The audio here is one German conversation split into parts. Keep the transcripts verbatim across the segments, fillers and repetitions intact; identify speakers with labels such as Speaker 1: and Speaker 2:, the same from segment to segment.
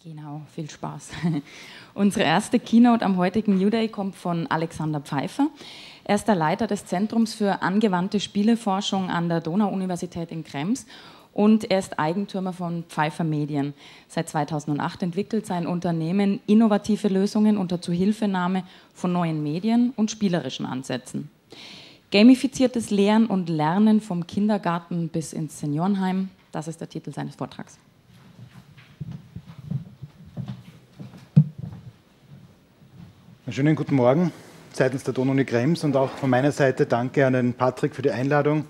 Speaker 1: Genau, viel Spaß. Unsere erste Keynote am heutigen New Day kommt von Alexander Pfeiffer. Er ist der Leiter des Zentrums für angewandte Spieleforschung an der Donau-Universität in Krems und er ist Eigentümer von Pfeiffer Medien. Seit zweitausendacht entwickelt sein Unternehmen innovative Lösungen unter Zuhilfenahme von neuen Medien und spielerischen Ansätzen. Gamifiziertes Lehren und Lernen vom Kindergarten bis ins Seniorenheim, das ist der Titel seines Vortrags.
Speaker 2: Einen schönen guten Morgen seitens der Donau-Uni Krems und auch von meiner Seite danke an den Patrick für die Einladung.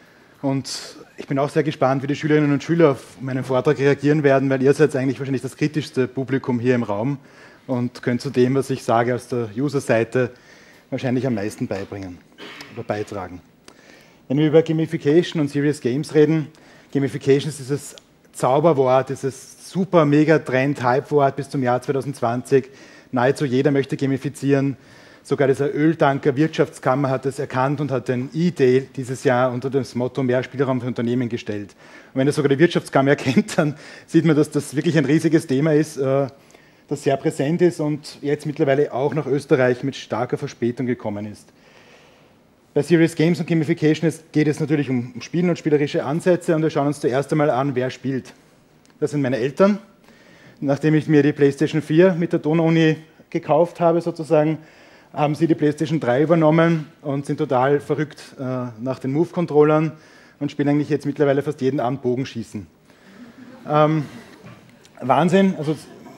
Speaker 2: Und ich bin auch sehr gespannt, wie die Schülerinnen und Schüler auf meinen Vortrag reagieren werden, weil ihr seid eigentlich wahrscheinlich das kritischste Publikum hier im Raum und könnt zu dem, was ich sage, aus der User-Seite wahrscheinlich am meisten beibringen oder beitragen. Wenn wir über Gamification und Serious Games reden, Gamification ist dieses Zauberwort, dieses super Mega-Trend, Hype-Wort bis zum Jahr zweitausendzwanzig. Nahezu jeder möchte gamifizieren. Sogar dieser Öltanker Wirtschaftskammer hat es erkannt und hat den E-Day dieses Jahr unter das Motto mehr Spielraum für Unternehmen gestellt. Und wenn das sogar die Wirtschaftskammer erkennt, dann sieht man, dass das wirklich ein riesiges Thema ist, das sehr präsent ist und jetzt mittlerweile auch nach Österreich mit starker Verspätung gekommen ist. Bei Serious Games und Gamification geht es natürlich um Spielen und spielerische Ansätze und wir schauen uns zuerst einmal an, wer spielt. Das sind meine Eltern. Nachdem ich mir die PlayStation vier mit der Donau-Uni gekauft habe, sozusagen, haben sie die PlayStation drei übernommen und sind total verrückt äh, nach den Move-Controllern und spielen eigentlich jetzt mittlerweile fast jeden Abend Bogenschießen. Ähm, Wahnsinn, also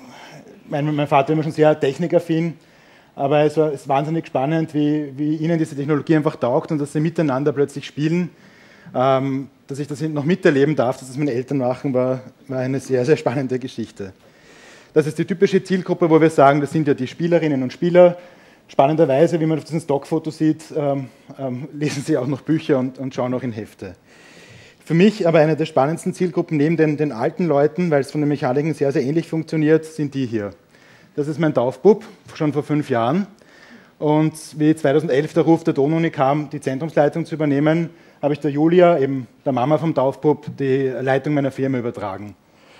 Speaker 2: mein, mein Vater war immer schon sehr technikaffin, aber es war es ist wahnsinnig spannend, wie, wie ihnen diese Technologie einfach taugt und dass sie miteinander plötzlich spielen. Ähm, dass ich das noch miterleben darf, dass das meine Eltern machen, war, war eine sehr, sehr spannende Geschichte. Das ist die typische Zielgruppe, wo wir sagen, das sind ja die Spielerinnen und Spieler. Spannenderweise, wie man auf diesem Stockfoto sieht, ähm, ähm, lesen sie auch noch Bücher und, und schauen auch in Hefte. Für mich aber eine der spannendsten Zielgruppen neben den, den alten Leuten, weil es von den Mechaniken sehr, sehr ähnlich funktioniert, sind die hier. Das ist mein Taufbub, schon vor fünf Jahren. Und wie zweitausendelf der Ruf der Donau-Uni kam, die Zentrumsleitung zu übernehmen, habe ich der Julia, eben der Mama vom Taufbub, die Leitung meiner Firma übertragen.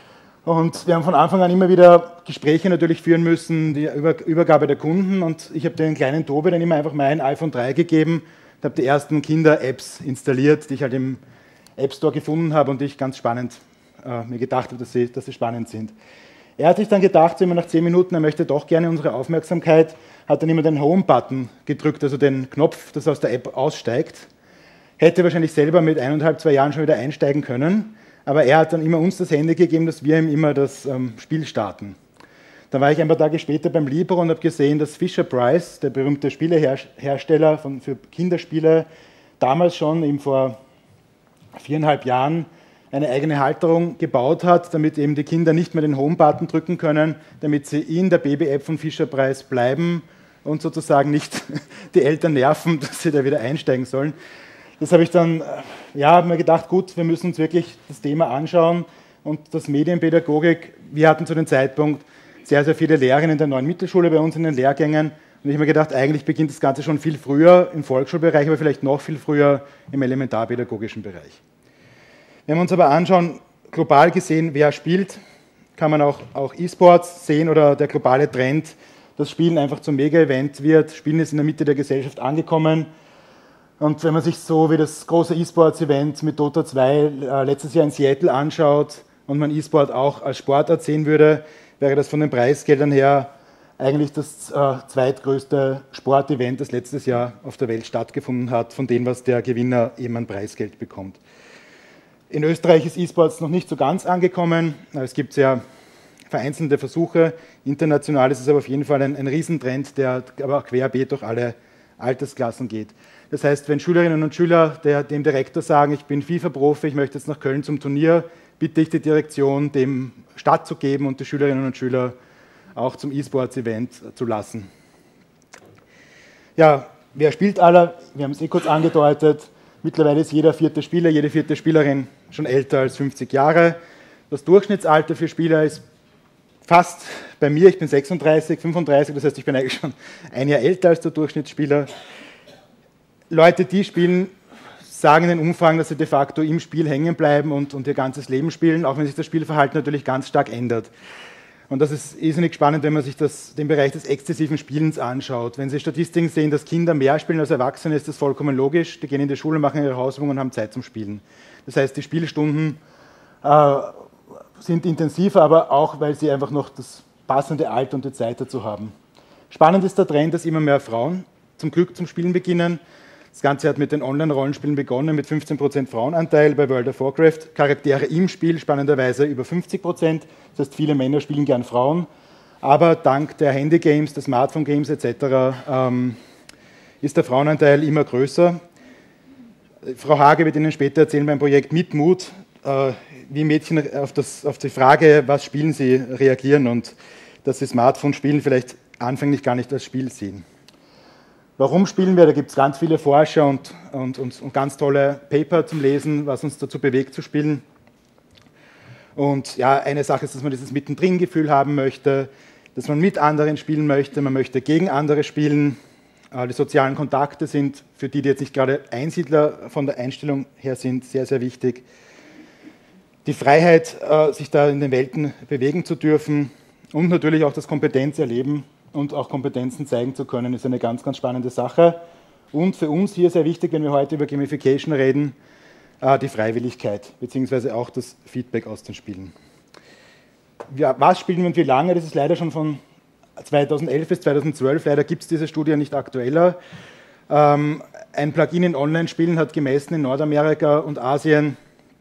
Speaker 2: Und wir haben von Anfang an immer wieder Gespräche natürlich führen müssen, die Übergabe der Kunden. Und ich habe den kleinen Tobi dann immer einfach mein iPhone drei gegeben und habe die ersten Kinder-Apps installiert, die ich halt im App Store gefunden habe und die ich ganz spannend äh, mir gedacht habe, dass sie, dass sie spannend sind. Er hat sich dann gedacht, so immer nach zehn Minuten, er möchte doch gerne unsere Aufmerksamkeit, hat dann immer den Home-Button gedrückt, also den Knopf, das aus der App aussteigt. Hätte wahrscheinlich selber mit eineinhalb, zwei Jahren schon wieder einsteigen können. Aber er hat dann immer uns das Handy gegeben, dass wir ihm immer das ähm, Spiel starten. Dann war ich ein paar Tage später beim Libero und habe gesehen, dass Fisher-Price, der berühmte Spielehersteller von, für Kinderspiele, damals schon eben vor viereinhalb Jahren eine eigene Halterung gebaut hat, damit eben die Kinder nicht mehr den Home-Button drücken können, damit sie in der Baby-App von Fisher-Price bleiben und sozusagen nicht die Eltern nerven, dass sie da wieder einsteigen sollen. Das habe ich dann, ja, habe mir gedacht, gut, wir müssen uns wirklich das Thema anschauen und das Medienpädagogik, wir hatten zu dem Zeitpunkt sehr, sehr viele Lehrerinnen in der neuen Mittelschule bei uns in den Lehrgängen und ich habe mir gedacht, eigentlich beginnt das Ganze schon viel früher im Volksschulbereich, aber vielleicht noch viel früher im elementarpädagogischen Bereich. Wenn wir uns aber anschauen, global gesehen, wer spielt, kann man auch, auch E-Sports sehen oder der globale Trend, dass Spielen einfach zum Mega-Event wird, Spielen ist in der Mitte der Gesellschaft angekommen. Und wenn man sich so wie das große E-Sports-Event mit Dota zwei äh, letztes Jahr in Seattle anschaut und man E-Sport auch als Sportart sehen würde, wäre das von den Preisgeldern her eigentlich das äh, zweitgrößte Sportevent, das letztes Jahr auf der Welt stattgefunden hat, von dem, was der Gewinner eben an Preisgeld bekommt. In Österreich ist E-Sports noch nicht so ganz angekommen. Es gibt sehr vereinzelte Versuche. International ist es aber auf jeden Fall ein, ein Riesentrend, der aber auch querbeet durch alle Altersklassen geht. Das heißt, wenn Schülerinnen und Schüler der, dem Direktor sagen, ich bin FIFA-Profi, ich möchte jetzt nach Köln zum Turnier, bitte ich die Direktion, dem stattzugeben und die Schülerinnen und Schüler auch zum E-Sports-Event zu lassen. Ja, wer spielt alle? Wir haben es eh kurz angedeutet. Mittlerweile ist jeder vierte Spieler, jede vierte Spielerin schon älter als fünfzig Jahre. Das Durchschnittsalter für Spieler ist fast bei mir, ich bin sechsunddreißig, fünfunddreißig, das heißt, ich bin eigentlich schon ein Jahr älter als der Durchschnittsspieler. Leute, die spielen, sagen in den Umfragen, dass sie de facto im Spiel hängen bleiben und, und ihr ganzes Leben spielen, auch wenn sich das Spielverhalten natürlich ganz stark ändert. Und das ist irrsinnig spannend, wenn man sich das, den Bereich des exzessiven Spielens anschaut. Wenn Sie Statistiken sehen, dass Kinder mehr spielen als Erwachsene, ist das vollkommen logisch. Die gehen in die Schule, machen ihre Hausübungen und haben Zeit zum Spielen. Das heißt, die Spielstunden äh, sind intensiver, aber auch, weil sie einfach noch das passende Alter und die Zeit dazu haben. Spannend ist der Trend, dass immer mehr Frauen zum Glück zum Spielen beginnen. Das Ganze hat mit den Online-Rollenspielen begonnen, mit fünfzehn Prozent Frauenanteil bei World of Warcraft. Charaktere im Spiel spannenderweise über fünfzig Prozent. Das heißt, viele Männer spielen gern Frauen. Aber dank der Handy-Games, der Smartphone-Games et cetera ähm, ist der Frauenanteil immer größer. Frau Hage wird Ihnen später erzählen beim Projekt Mitmut, äh, wie Mädchen auf, das, auf die Frage, was spielen sie, reagieren und dass sie Smartphone-Spielen vielleicht anfänglich gar nicht als Spiel sehen. Warum spielen wir? Da gibt es ganz viele Forscher und, und, und, und ganz tolle Paper zum Lesen, was uns dazu bewegt zu spielen. Und ja, eine Sache ist, dass man dieses Mittendrin-Gefühl haben möchte, dass man mit anderen spielen möchte, man möchte gegen andere spielen. Die sozialen Kontakte sind, für die, die jetzt nicht gerade Einsiedler von der Einstellung her sind, sehr, sehr wichtig. Die Freiheit, sich da in den Welten bewegen zu dürfen und natürlich auch das Kompetenzerleben und auch Kompetenzen zeigen zu können, ist eine ganz, ganz spannende Sache. Und für uns hier sehr wichtig, wenn wir heute über Gamification reden, die Freiwilligkeit, beziehungsweise auch das Feedback aus den Spielen. Ja, was spielen wir und wie lange? Das ist leider schon von zweitausendelf bis zweitausendzwölf, leider gibt es diese Studie nicht aktueller. Ähm, ein Plugin in Online-Spielen hat gemessen in Nordamerika und Asien,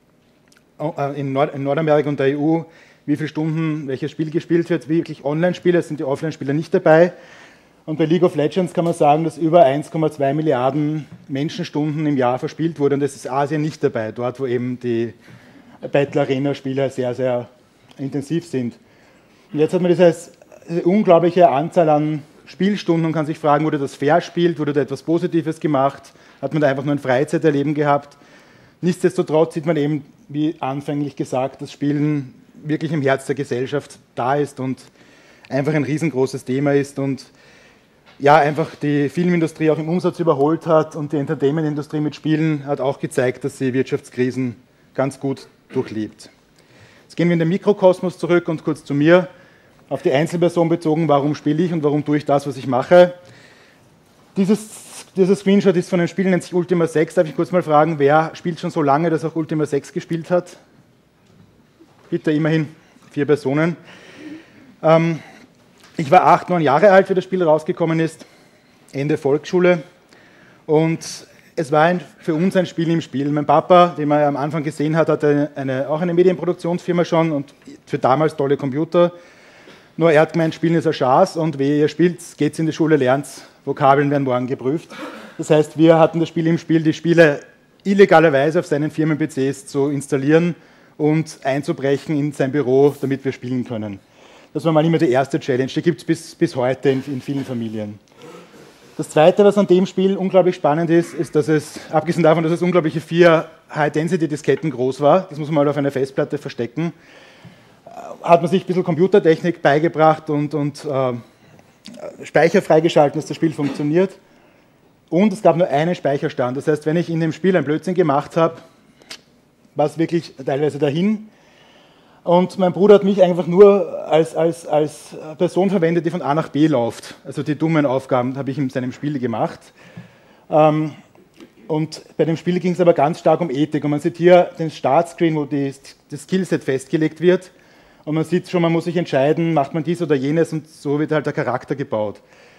Speaker 2: äh, in, Nord in Nordamerika und der E U, wie viele Stunden welches Spiel gespielt wird, wirklich Online-Spiele, sind die Offline-Spieler nicht dabei. Und bei League of Legends kann man sagen, dass über eins Komma zwei Milliarden Menschenstunden im Jahr verspielt wurde und das ist Asien nicht dabei, dort wo eben die Battle-Arena-Spiele sehr, sehr intensiv sind. Und jetzt hat man dieses, diese unglaubliche Anzahl an Spielstunden und kann sich fragen, wurde das fair gespielt, wurde da etwas Positives gemacht, hat man da einfach nur ein Freizeiterleben gehabt. Nichtsdestotrotz sieht man eben, wie anfänglich gesagt, dass Spielen wirklich im Herz der Gesellschaft da ist und einfach ein riesengroßes Thema ist und ja, einfach die Filmindustrie auch im Umsatz überholt hat und die Entertainment-Industrie mit Spielen hat auch gezeigt, dass sie Wirtschaftskrisen ganz gut durchlebt. Jetzt gehen wir in den Mikrokosmos zurück und kurz zu mir, auf die Einzelperson bezogen, warum spiele ich und warum tue ich das, was ich mache. Dieses, dieser Screenshot ist von einem Spiel, nennt sich Ultima sechs. Darf ich kurz mal fragen, wer spielt schon so lange, dass auch Ultima sechs gespielt hat? Bitte, immerhin vier Personen. Ähm, ich war acht, neun Jahre alt, wie das Spiel rausgekommen ist, Ende Volksschule. Und es war ein, für uns ein Spiel im Spiel. Mein Papa, den man am Anfang gesehen hat, hatte eine, auch eine Medienproduktionsfirma schon und für damals tolle Computer. Nur er hat gemeint, Spielen ist ein Schatz und wehe, ihr spielt, geht's in die Schule, lernt's, Vokabeln werden morgen geprüft. Das heißt, wir hatten das Spiel im Spiel, die Spiele illegalerweise auf seinen Firmen-P Cs zu installieren und einzubrechen in sein Büro, damit wir spielen können. Das war mal immer die erste Challenge, die gibt es bis, bis heute in, in vielen Familien. Das Zweite, was an dem Spiel unglaublich spannend ist, ist, dass es, abgesehen davon, dass es unglaubliche vier High-Density-Disketten groß war, das muss man mal auf einer Festplatte verstecken, hat man sich ein bisschen Computertechnik beigebracht und, und äh, Speicher freigeschalten, dass das Spiel funktioniert. Und es gab nur einen Speicherstand. Das heißt, wenn ich in dem Spiel ein Blödsinn gemacht habe, war es wirklich teilweise dahin. Und mein Bruder hat mich einfach nur als, als, als Person verwendet, die von A nach B läuft. Also die dummen Aufgaben habe ich in seinem Spiel gemacht. Ähm, und bei dem Spiel ging es aber ganz stark um Ethik. Und man sieht hier den Startscreen, wo die, das Skillset festgelegt wird. Und man sieht schon, man muss sich entscheiden, macht man dies oder jenes und so wird halt der Charakter gebaut.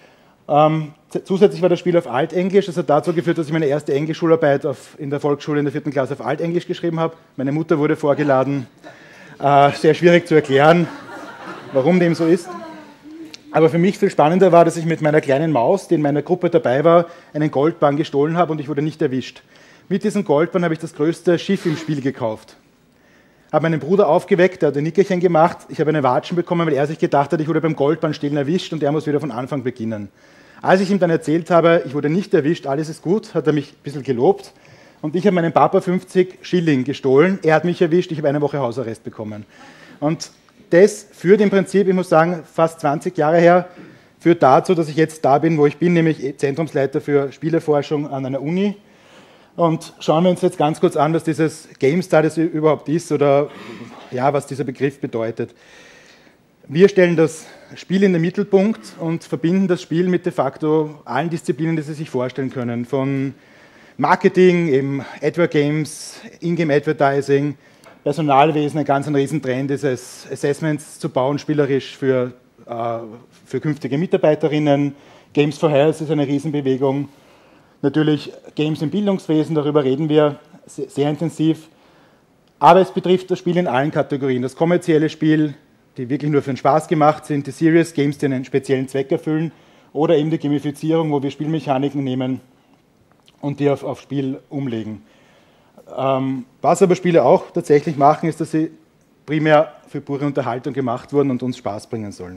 Speaker 2: Ähm, zusätzlich war das Spiel auf Altenglisch, das hat dazu geführt, dass ich meine erste Englischschularbeit auf, in der Volksschule in der vierten Klasse auf Altenglisch geschrieben habe. Meine Mutter wurde vorgeladen, äh, sehr schwierig zu erklären, warum dem so ist. Aber für mich viel spannender war, dass ich mit meiner kleinen Maus, die in meiner Gruppe dabei war, einen Goldbarren gestohlen habe und ich wurde nicht erwischt. Mit diesem Goldbarren habe ich das größte Schiff im Spiel gekauft. Habe meinen Bruder aufgeweckt, der hat ein Nickerchen gemacht, ich habe eine Watschen bekommen, weil er sich gedacht hat, ich wurde beim Goldbahnstehlen erwischt und er muss wieder von Anfang beginnen. Als ich ihm dann erzählt habe, ich wurde nicht erwischt, alles ist gut, hat er mich ein bisschen gelobt und ich habe meinem Papa fünfzig Schilling gestohlen, er hat mich erwischt, ich habe eine Woche Hausarrest bekommen. Und das führt im Prinzip, ich muss sagen, fast zwanzig Jahre her, führt dazu, dass ich jetzt da bin, wo ich bin, nämlich Zentrumsleiter für Spieleforschung an einer Uni. Und schauen wir uns jetzt ganz kurz an, was dieses Game Studies überhaupt ist oder ja, was dieser Begriff bedeutet. Wir stellen das Spiel in den Mittelpunkt und verbinden das Spiel mit de facto allen Disziplinen, die Sie sich vorstellen können. Von Marketing, eben Advert Games, Ingame Advertising, Personalwesen, ein ganz ein Riesentrend ist es, Assessments zu bauen, spielerisch für, äh, für künftige Mitarbeiterinnen. Games for Health ist eine Riesenbewegung. Natürlich Games im Bildungswesen, darüber reden wir sehr, sehr intensiv. Aber es betrifft das Spiel in allen Kategorien. Das kommerzielle Spiel, die wirklich nur für den Spaß gemacht sind, die Serious Games, die einen speziellen Zweck erfüllen, oder eben die Gamifizierung, wo wir Spielmechaniken nehmen und die auf, auf Spiel umlegen. Ähm, was aber Spiele auch tatsächlich machen, ist, dass sie primär für pure Unterhaltung gemacht wurden und uns Spaß bringen sollen.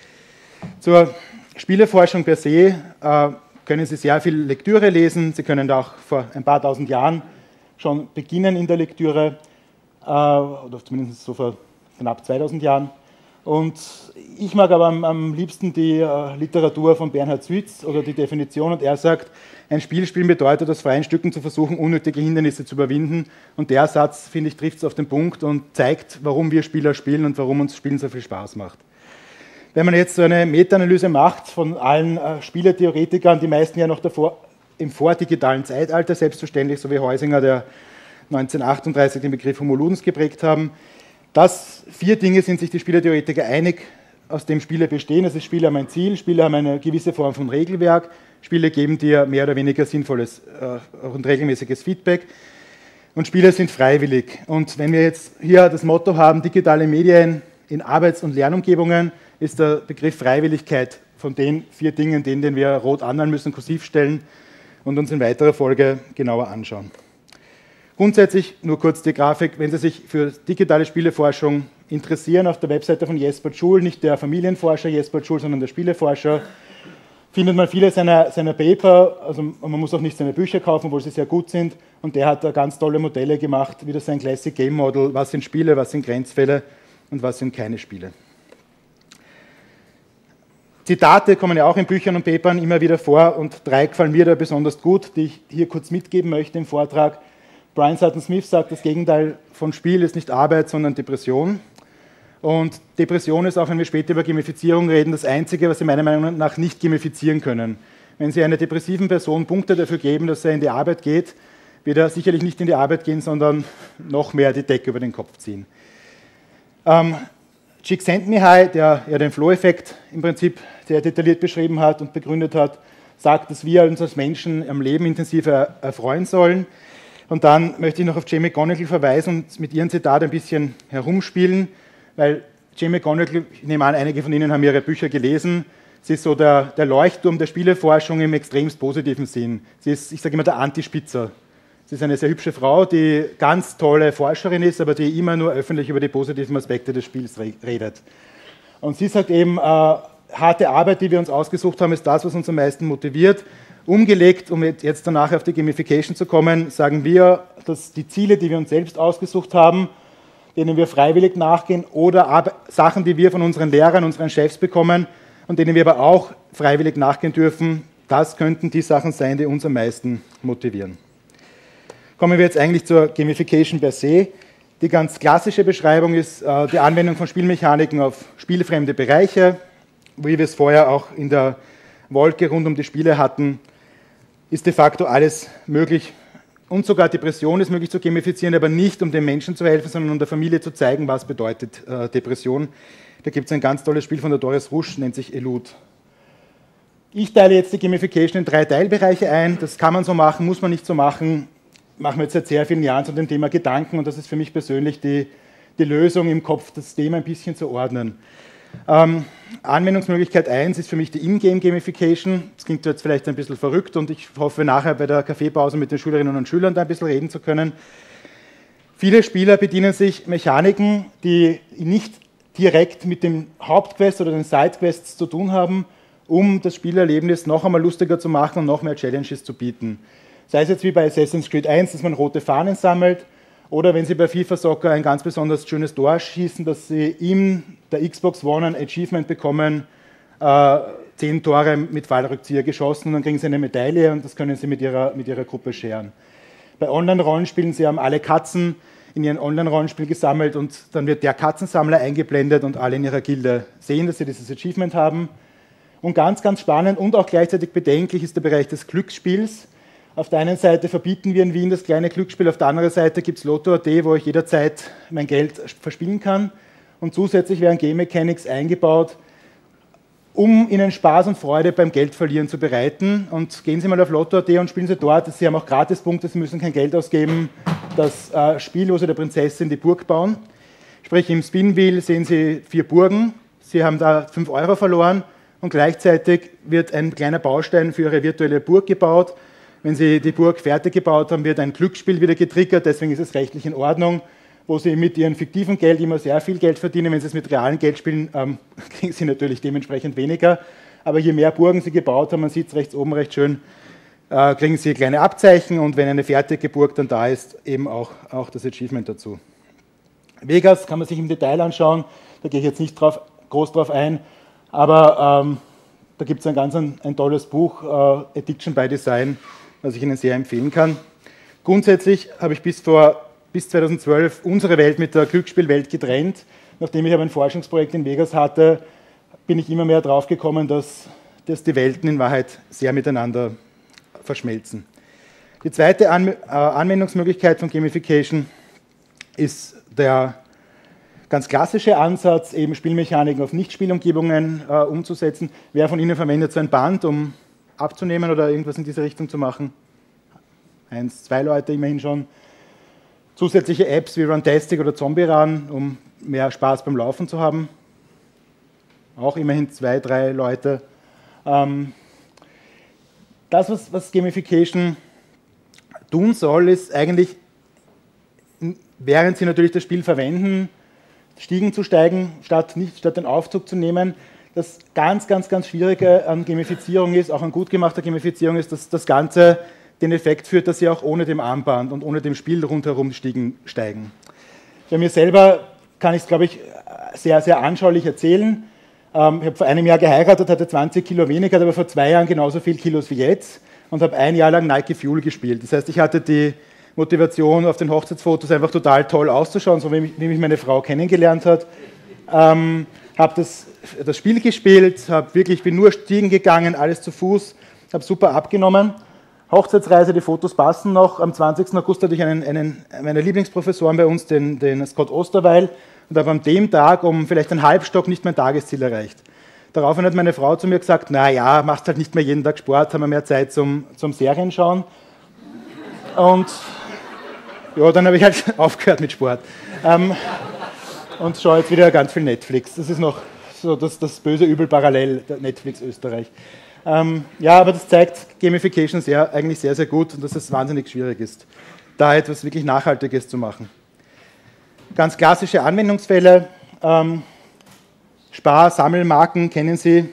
Speaker 2: Zur Spieleforschung per se äh, können Sie sehr viel Lektüre lesen. Sie können da auch vor ein paar tausend Jahren schon beginnen in der Lektüre, äh, oder zumindest so vor knapp zweitausend Jahren. Und ich mag aber am, am liebsten die äh, Literatur von Bernhard Suitz oder die Definition, und er sagt, ein Spiel spielen bedeutet, aus freien Stücken zu versuchen, unnötige Hindernisse zu überwinden. Und der Satz, finde ich, trifft es auf den Punkt und zeigt, warum wir Spieler spielen und warum uns Spielen so viel Spaß macht. Wenn man jetzt so eine Meta-Analyse macht von allen äh, Spieletheoretikern, die meisten ja noch davor im vordigitalen Zeitalter, selbstverständlich, so wie Heusinger, der neunzehnhundertachtunddreißig den Begriff Homo Ludens geprägt haben, das vier Dinge sind sich die Spieletheoretiker einig, aus dem Spiele bestehen. Das ist, Spiele haben ein Ziel, Spiele haben eine gewisse Form von Regelwerk, Spiele geben dir mehr oder weniger sinnvolles äh, und regelmäßiges Feedback und Spiele sind freiwillig. Und wenn wir jetzt hier das Motto haben, digitale Medien in Arbeits- und Lernumgebungen, ist der Begriff Freiwilligkeit von den vier Dingen, den, den wir rot anmalen müssen, kursiv stellen und uns in weiterer Folge genauer anschauen. Grundsätzlich, nur kurz die Grafik, wenn Sie sich für digitale Spieleforschung interessieren, auf der Webseite von Jesper Schul, nicht der Familienforscher Jesper Schul, sondern der Spieleforscher, findet man viele seiner, seiner Paper, also man muss auch nicht seine Bücher kaufen, obwohl sie sehr gut sind, und der hat da ganz tolle Modelle gemacht, wie das sein Classic Game Model, was sind Spiele, was sind Grenzfälle und was sind keine Spiele. Zitate kommen ja auch in Büchern und Papern immer wieder vor und drei gefallen mir da besonders gut, die ich hier kurz mitgeben möchte im Vortrag. Brian Sutton Smith sagt, das Gegenteil von Spiel ist nicht Arbeit, sondern Depression. Und Depression ist auch, wenn wir später über Gamifizierung reden, das Einzige, was Sie meiner Meinung nach nicht gamifizieren können. Wenn Sie einer depressiven Person Punkte dafür geben, dass er in die Arbeit geht, wird er sicherlich nicht in die Arbeit gehen, sondern noch mehr die Decke über den Kopf ziehen. Ähm, Csikszentmihalyi, der ja den Flow-Effekt im Prinzip sehr detailliert beschrieben hat und begründet hat, sagt, dass wir uns als Menschen am Leben intensiver erfreuen sollen. Und dann möchte ich noch auf Jane McGonigal verweisen und mit ihrem Zitat ein bisschen herumspielen, weil Jane McGonigal, ich nehme an, einige von Ihnen haben ihre Bücher gelesen, sie ist so der, der Leuchtturm der Spieleforschung im extremst positiven Sinn. Sie ist, ich sage immer, der Anti-Spitzer. Sie ist eine sehr hübsche Frau, die ganz tolle Forscherin ist, aber die immer nur öffentlich über die positiven Aspekte des Spiels redet. Und sie sagt eben, äh, harte Arbeit, die wir uns ausgesucht haben, ist das, was uns am meisten motiviert. Umgelegt, um jetzt danach auf die Gamification zu kommen, sagen wir, dass die Ziele, die wir uns selbst ausgesucht haben, denen wir freiwillig nachgehen, oder Sachen, die wir von unseren Lehrern, unseren Chefs bekommen und denen wir aber auch freiwillig nachgehen dürfen, das könnten die Sachen sein, die uns am meisten motivieren. Kommen wir jetzt eigentlich zur Gamification per se. Die ganz klassische Beschreibung ist äh, die Anwendung von Spielmechaniken auf spielfremde Bereiche, wie wir es vorher auch in der Wolke rund um die Spiele hatten, ist de facto alles möglich. Und sogar Depression ist möglich zu gamifizieren, aber nicht um den Menschen zu helfen, sondern um der Familie zu zeigen, was bedeutet äh, Depression. Da gibt es ein ganz tolles Spiel von der Doris Rusch, nennt sich Elude. Ich teile jetzt die Gamification in drei Teilbereiche ein. Das kann man so machen, muss man nicht so machen. Machen wir jetzt seit sehr vielen Jahren zu dem Thema Gedanken und das ist für mich persönlich die, die Lösung im Kopf, das Thema ein bisschen zu ordnen. Ähm, Anwendungsmöglichkeit eins ist für mich die In-Game-Gamification. Das klingt jetzt vielleicht ein bisschen verrückt und ich hoffe nachher bei der Kaffeepause mit den Schülerinnen und Schülern da ein bisschen reden zu können. Viele Spieler bedienen sich Mechaniken, die nicht direkt mit dem Hauptquest oder den Sidequests zu tun haben, um das Spielerlebnis noch einmal lustiger zu machen und noch mehr Challenges zu bieten. Sei es jetzt wie bei Assassin's Creed eins, dass man rote Fahnen sammelt, oder wenn Sie bei FIFA Soccer ein ganz besonders schönes Tor schießen, dass Sie in der Xbox One ein Achievement bekommen, äh, zehn Tore mit Fallrückzieher geschossen, und dann kriegen Sie eine Medaille und das können Sie mit Ihrer, mit Ihrer Gruppe scheren. Bei Online-Rollenspielen, Sie haben alle Katzen in ihren Online-Rollenspiel gesammelt und dann wird der Katzensammler eingeblendet und alle in ihrer Gilde sehen, dass sie dieses Achievement haben. Und ganz, ganz spannend und auch gleichzeitig bedenklich ist der Bereich des Glücksspiels. Auf der einen Seite verbieten wir in Wien das kleine Glücksspiel, auf der anderen Seite gibt es Lotto punkt at, wo ich jederzeit mein Geld verspielen kann. Und zusätzlich werden Game Mechanics eingebaut, um Ihnen Spaß und Freude beim Geldverlieren zu bereiten. Und gehen Sie mal auf Lotto punkt at und spielen Sie dort. Sie haben auch Gratispunkte, Sie müssen kein Geld ausgeben. Das äh, Spiel, wo Sie der Prinzessin die Burg bauen. Sprich, im Spinwheel sehen Sie vier Burgen. Sie haben da fünf Euro verloren und gleichzeitig wird ein kleiner Baustein für Ihre virtuelle Burg gebaut. Wenn Sie die Burg fertig gebaut haben, wird ein Glücksspiel wieder getriggert, deswegen ist es rechtlich in Ordnung, wo Sie mit Ihrem fiktiven Geld immer sehr viel Geld verdienen. Wenn Sie es mit realem Geld spielen, ähm, kriegen Sie natürlich dementsprechend weniger. Aber je mehr Burgen Sie gebaut haben, man sieht es rechts oben recht schön, äh, kriegen Sie kleine Abzeichen und wenn eine fertige Burg dann da ist, eben auch, auch das Achievement dazu. Vegas kann man sich im Detail anschauen, da gehe ich jetzt nicht drauf, groß drauf ein, aber ähm, da gibt es ein ganz ein, ein tolles Buch, äh, Addiction by Design, was ich Ihnen sehr empfehlen kann. Grundsätzlich habe ich bis, vor, bis zweitausendzwölf unsere Welt mit der Glücksspielwelt getrennt. Nachdem ich aber ein Forschungsprojekt in Vegas hatte, bin ich immer mehr drauf gekommen, dass, dass die Welten in Wahrheit sehr miteinander verschmelzen. Die zweite An äh, Anwendungsmöglichkeit von Gamification ist der ganz klassische Ansatz, eben Spielmechaniken auf Nicht-Spielumgebungen äh, umzusetzen. Wer von Ihnen verwendet so ein Band, um abzunehmen oder irgendwas in diese Richtung zu machen? Eins, zwei Leute immerhin schon. Zusätzliche Apps wie Runtastic oder Zombie Run, um mehr Spaß beim Laufen zu haben. Auch immerhin zwei, drei Leute. Ähm, das, was, was Gamification tun soll, ist eigentlich, während Sie natürlich das Spiel verwenden, Stiegen zu steigen, statt, nicht, statt den Aufzug zu nehmen. Das ganz, ganz, ganz Schwierige an Gamifizierung ist, auch an gut gemachter Gamifizierung ist, dass das Ganze den Effekt führt, dass Sie auch ohne dem Armband und ohne dem Spiel rundherum die Stiegen steigen. Bei mir selber kann ich es, glaube ich, sehr, sehr anschaulich erzählen. Ähm, ich habe vor einem Jahr geheiratet, hatte zwanzig Kilo weniger, hatte aber vor zwei Jahren genauso viel Kilos wie jetzt und habe ein Jahr lang Nike Fuel gespielt. Das heißt, ich hatte die Motivation, auf den Hochzeitsfotos einfach total toll auszuschauen, so wie mich, wie mich meine Frau kennengelernt hat. Ähm, habe das, das Spiel gespielt, habe wirklich, bin nur Stiegen gegangen, alles zu Fuß, habe super abgenommen. Hochzeitsreise, die Fotos passen noch. Am zwanzigsten August hatte ich einen, einen meiner Lieblingsprofessoren bei uns, den, den Scott Osterweil, und habe an dem Tag um vielleicht einen Halbstock nicht mein Tagesziel erreicht. Daraufhin hat meine Frau zu mir gesagt, naja, machst halt nicht mehr jeden Tag Sport, haben wir mehr Zeit zum, zum Serienschauen. Und ja, dann habe ich halt aufgehört mit Sport. Ähm, und schaue jetzt wieder ganz viel Netflix. Das ist noch so das, das böse Übel parallel, Netflix Österreich. Ähm, ja, aber das zeigt Gamification sehr, eigentlich sehr, sehr gut und dass es wahnsinnig schwierig ist, da etwas wirklich Nachhaltiges zu machen. Ganz klassische Anwendungsfälle. Ähm, Spar-, Sammelmarken kennen Sie,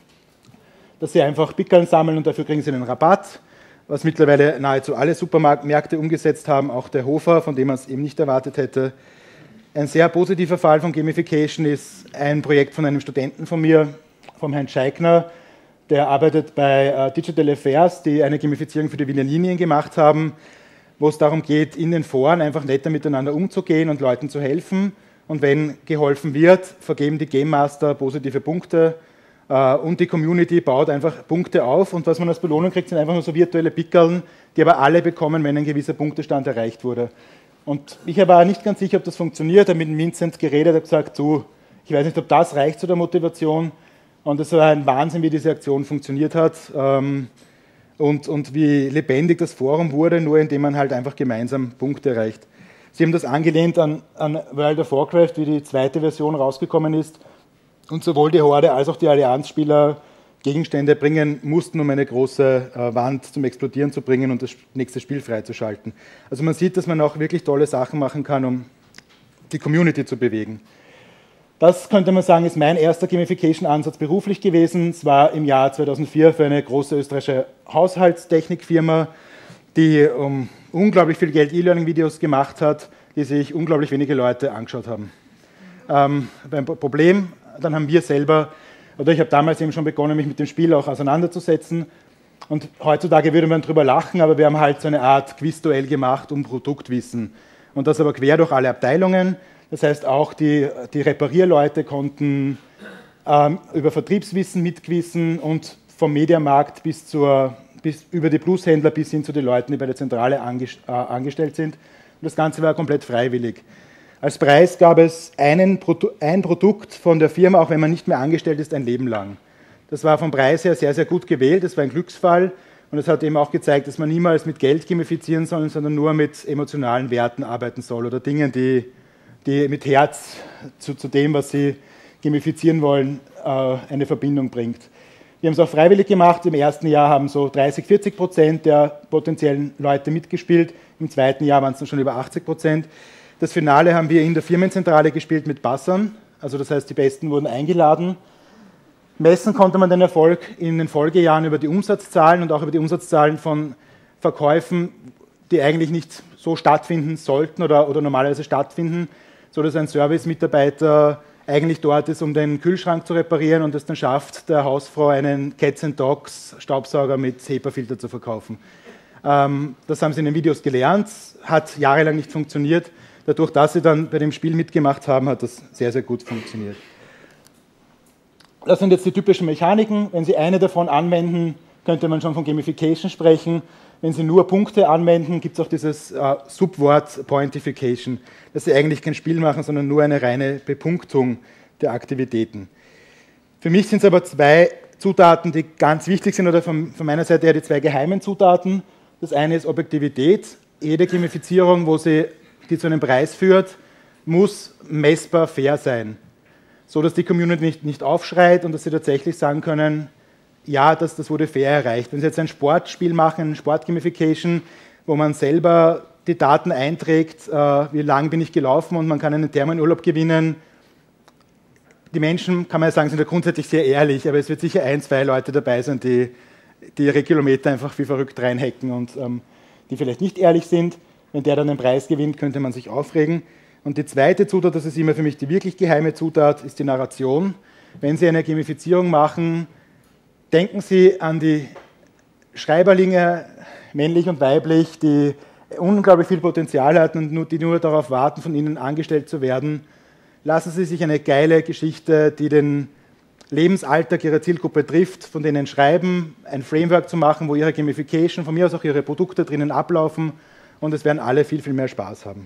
Speaker 2: dass Sie einfach Pickeln sammeln und dafür kriegen Sie einen Rabatt, was mittlerweile nahezu alle Supermärkte umgesetzt haben, auch der Hofer, von dem man es eben nicht erwartet hätte. Ein sehr positiver Fall von Gamification ist ein Projekt von einem Studenten von mir, vom Herrn Scheikner, der arbeitet bei uh, Digital Affairs, die eine Gamifizierung für die Wiener Linien gemacht haben, wo es darum geht, in den Foren einfach netter miteinander umzugehen und Leuten zu helfen. Und wenn geholfen wird, vergeben die Game Master positive Punkte uh, und die Community baut einfach Punkte auf. Und was man als Belohnung kriegt, sind einfach nur so virtuelle Pickeln, die aber alle bekommen, wenn ein gewisser Punktestand erreicht wurde. Und ich war nicht ganz sicher, ob das funktioniert, habe mit Vincent geredet, habe gesagt, so, ich weiß nicht, ob das reicht zu der Motivation. Und es war ein Wahnsinn, wie diese Aktion funktioniert hat ähm, und, und wie lebendig das Forum wurde, nur indem man halt einfach gemeinsam Punkte erreicht. Sie haben das angelehnt an, an World of Warcraft, wie die zweite Version rausgekommen ist und sowohl die Horde als auch die Allianzspieler Gegenstände bringen mussten, um eine große äh, Wand zum Explodieren zu bringen und das nächste Spiel freizuschalten. Also man sieht, dass man auch wirklich tolle Sachen machen kann, um die Community zu bewegen. Das könnte man sagen, ist mein erster Gamification-Ansatz beruflich gewesen. Es war im Jahr zweitausendvier für eine große österreichische Haushaltstechnikfirma, die um unglaublich viel Geld E-Learning-Videos gemacht hat, die sich unglaublich wenige Leute angeschaut haben. Ähm, beim Problem, dann haben wir selber, oder ich habe damals eben schon begonnen, mich mit dem Spiel auch auseinanderzusetzen. Und heutzutage würde man darüber lachen, aber wir haben halt so eine Art Quizduell gemacht um Produktwissen. Und das aber quer durch alle Abteilungen. Das heißt, auch die, die Reparierleute konnten ähm, über Vertriebswissen mitquissen und vom Mediamarkt bis, zur, bis über die Plushändler bis hin zu den Leuten, die bei der Zentrale angest äh, angestellt sind. Und das Ganze war komplett freiwillig. Als Preis gab es einen Produ ein Produkt von der Firma, auch wenn man nicht mehr angestellt ist, ein Leben lang. Das war vom Preis her sehr, sehr gut gewählt, das war ein Glücksfall und es hat eben auch gezeigt, dass man niemals mit Geld gamifizieren soll, sondern nur mit emotionalen Werten arbeiten soll oder Dingen, die, die mit Herz zu, zu dem, was sie gamifizieren wollen, äh, eine Verbindung bringt. Wir haben es auch freiwillig gemacht, im ersten Jahr haben so dreißig, vierzig Prozent der potenziellen Leute mitgespielt, im zweiten Jahr waren es dann schon über achtzig Prozent. Das Finale haben wir in der Firmenzentrale gespielt mit Buzzern, also das heißt, die Besten wurden eingeladen. Messen konnte man den Erfolg in den Folgejahren über die Umsatzzahlen und auch über die Umsatzzahlen von Verkäufen, die eigentlich nicht so stattfinden sollten oder, oder normalerweise stattfinden, sodass ein Service-Mitarbeiter eigentlich dort ist, um den Kühlschrank zu reparieren und es dann schafft, der Hausfrau einen Cats and Dogs Staubsauger mit HEPA-Filter zu verkaufen. Ähm, das haben sie in den Videos gelernt, hat jahrelang nicht funktioniert. Dadurch, dass sie dann bei dem Spiel mitgemacht haben, hat das sehr, sehr gut funktioniert. Das sind jetzt die typischen Mechaniken. Wenn Sie eine davon anwenden, könnte man schon von Gamification sprechen. Wenn Sie nur Punkte anwenden, gibt es auch dieses äh, Subwort Pointification, dass Sie eigentlich kein Spiel machen, sondern nur eine reine Bepunktung der Aktivitäten. Für mich sind es aber zwei Zutaten, die ganz wichtig sind, oder von, von meiner Seite her die zwei geheimen Zutaten. Das eine ist Objektivität. Jede Gamifizierung, wo sie die zu einem Preis führt, muss messbar fair sein, so dass die Community nicht, nicht aufschreit und dass sie tatsächlich sagen können, ja, das, das wurde fair erreicht. Wenn Sie jetzt ein Sportspiel machen, ein Sport-Gamification, wo man selber die Daten einträgt, äh, wie lang bin ich gelaufen und man kann einen Thermenurlaub gewinnen, die Menschen, kann man ja sagen, sind ja grundsätzlich sehr ehrlich, aber es wird sicher ein, zwei Leute dabei sein, die, die ihre Kilometer einfach wie verrückt reinhacken und ähm, die vielleicht nicht ehrlich sind. Wenn der dann einen Preis gewinnt, könnte man sich aufregen. Und die zweite Zutat, das ist immer für mich die wirklich geheime Zutat, ist die Narration. Wenn Sie eine Gamifizierung machen, denken Sie an die Schreiberlinge, männlich und weiblich, die unglaublich viel Potenzial hatten und nur, die nur darauf warten, von Ihnen angestellt zu werden. Lassen Sie sich eine geile Geschichte, die den Lebensalltag Ihrer Zielgruppe trifft, von denen schreiben, ein Framework zu machen, wo Ihre Gamification, von mir aus auch Ihre Produkte drinnen ablaufen, und es werden alle viel, viel mehr Spaß haben.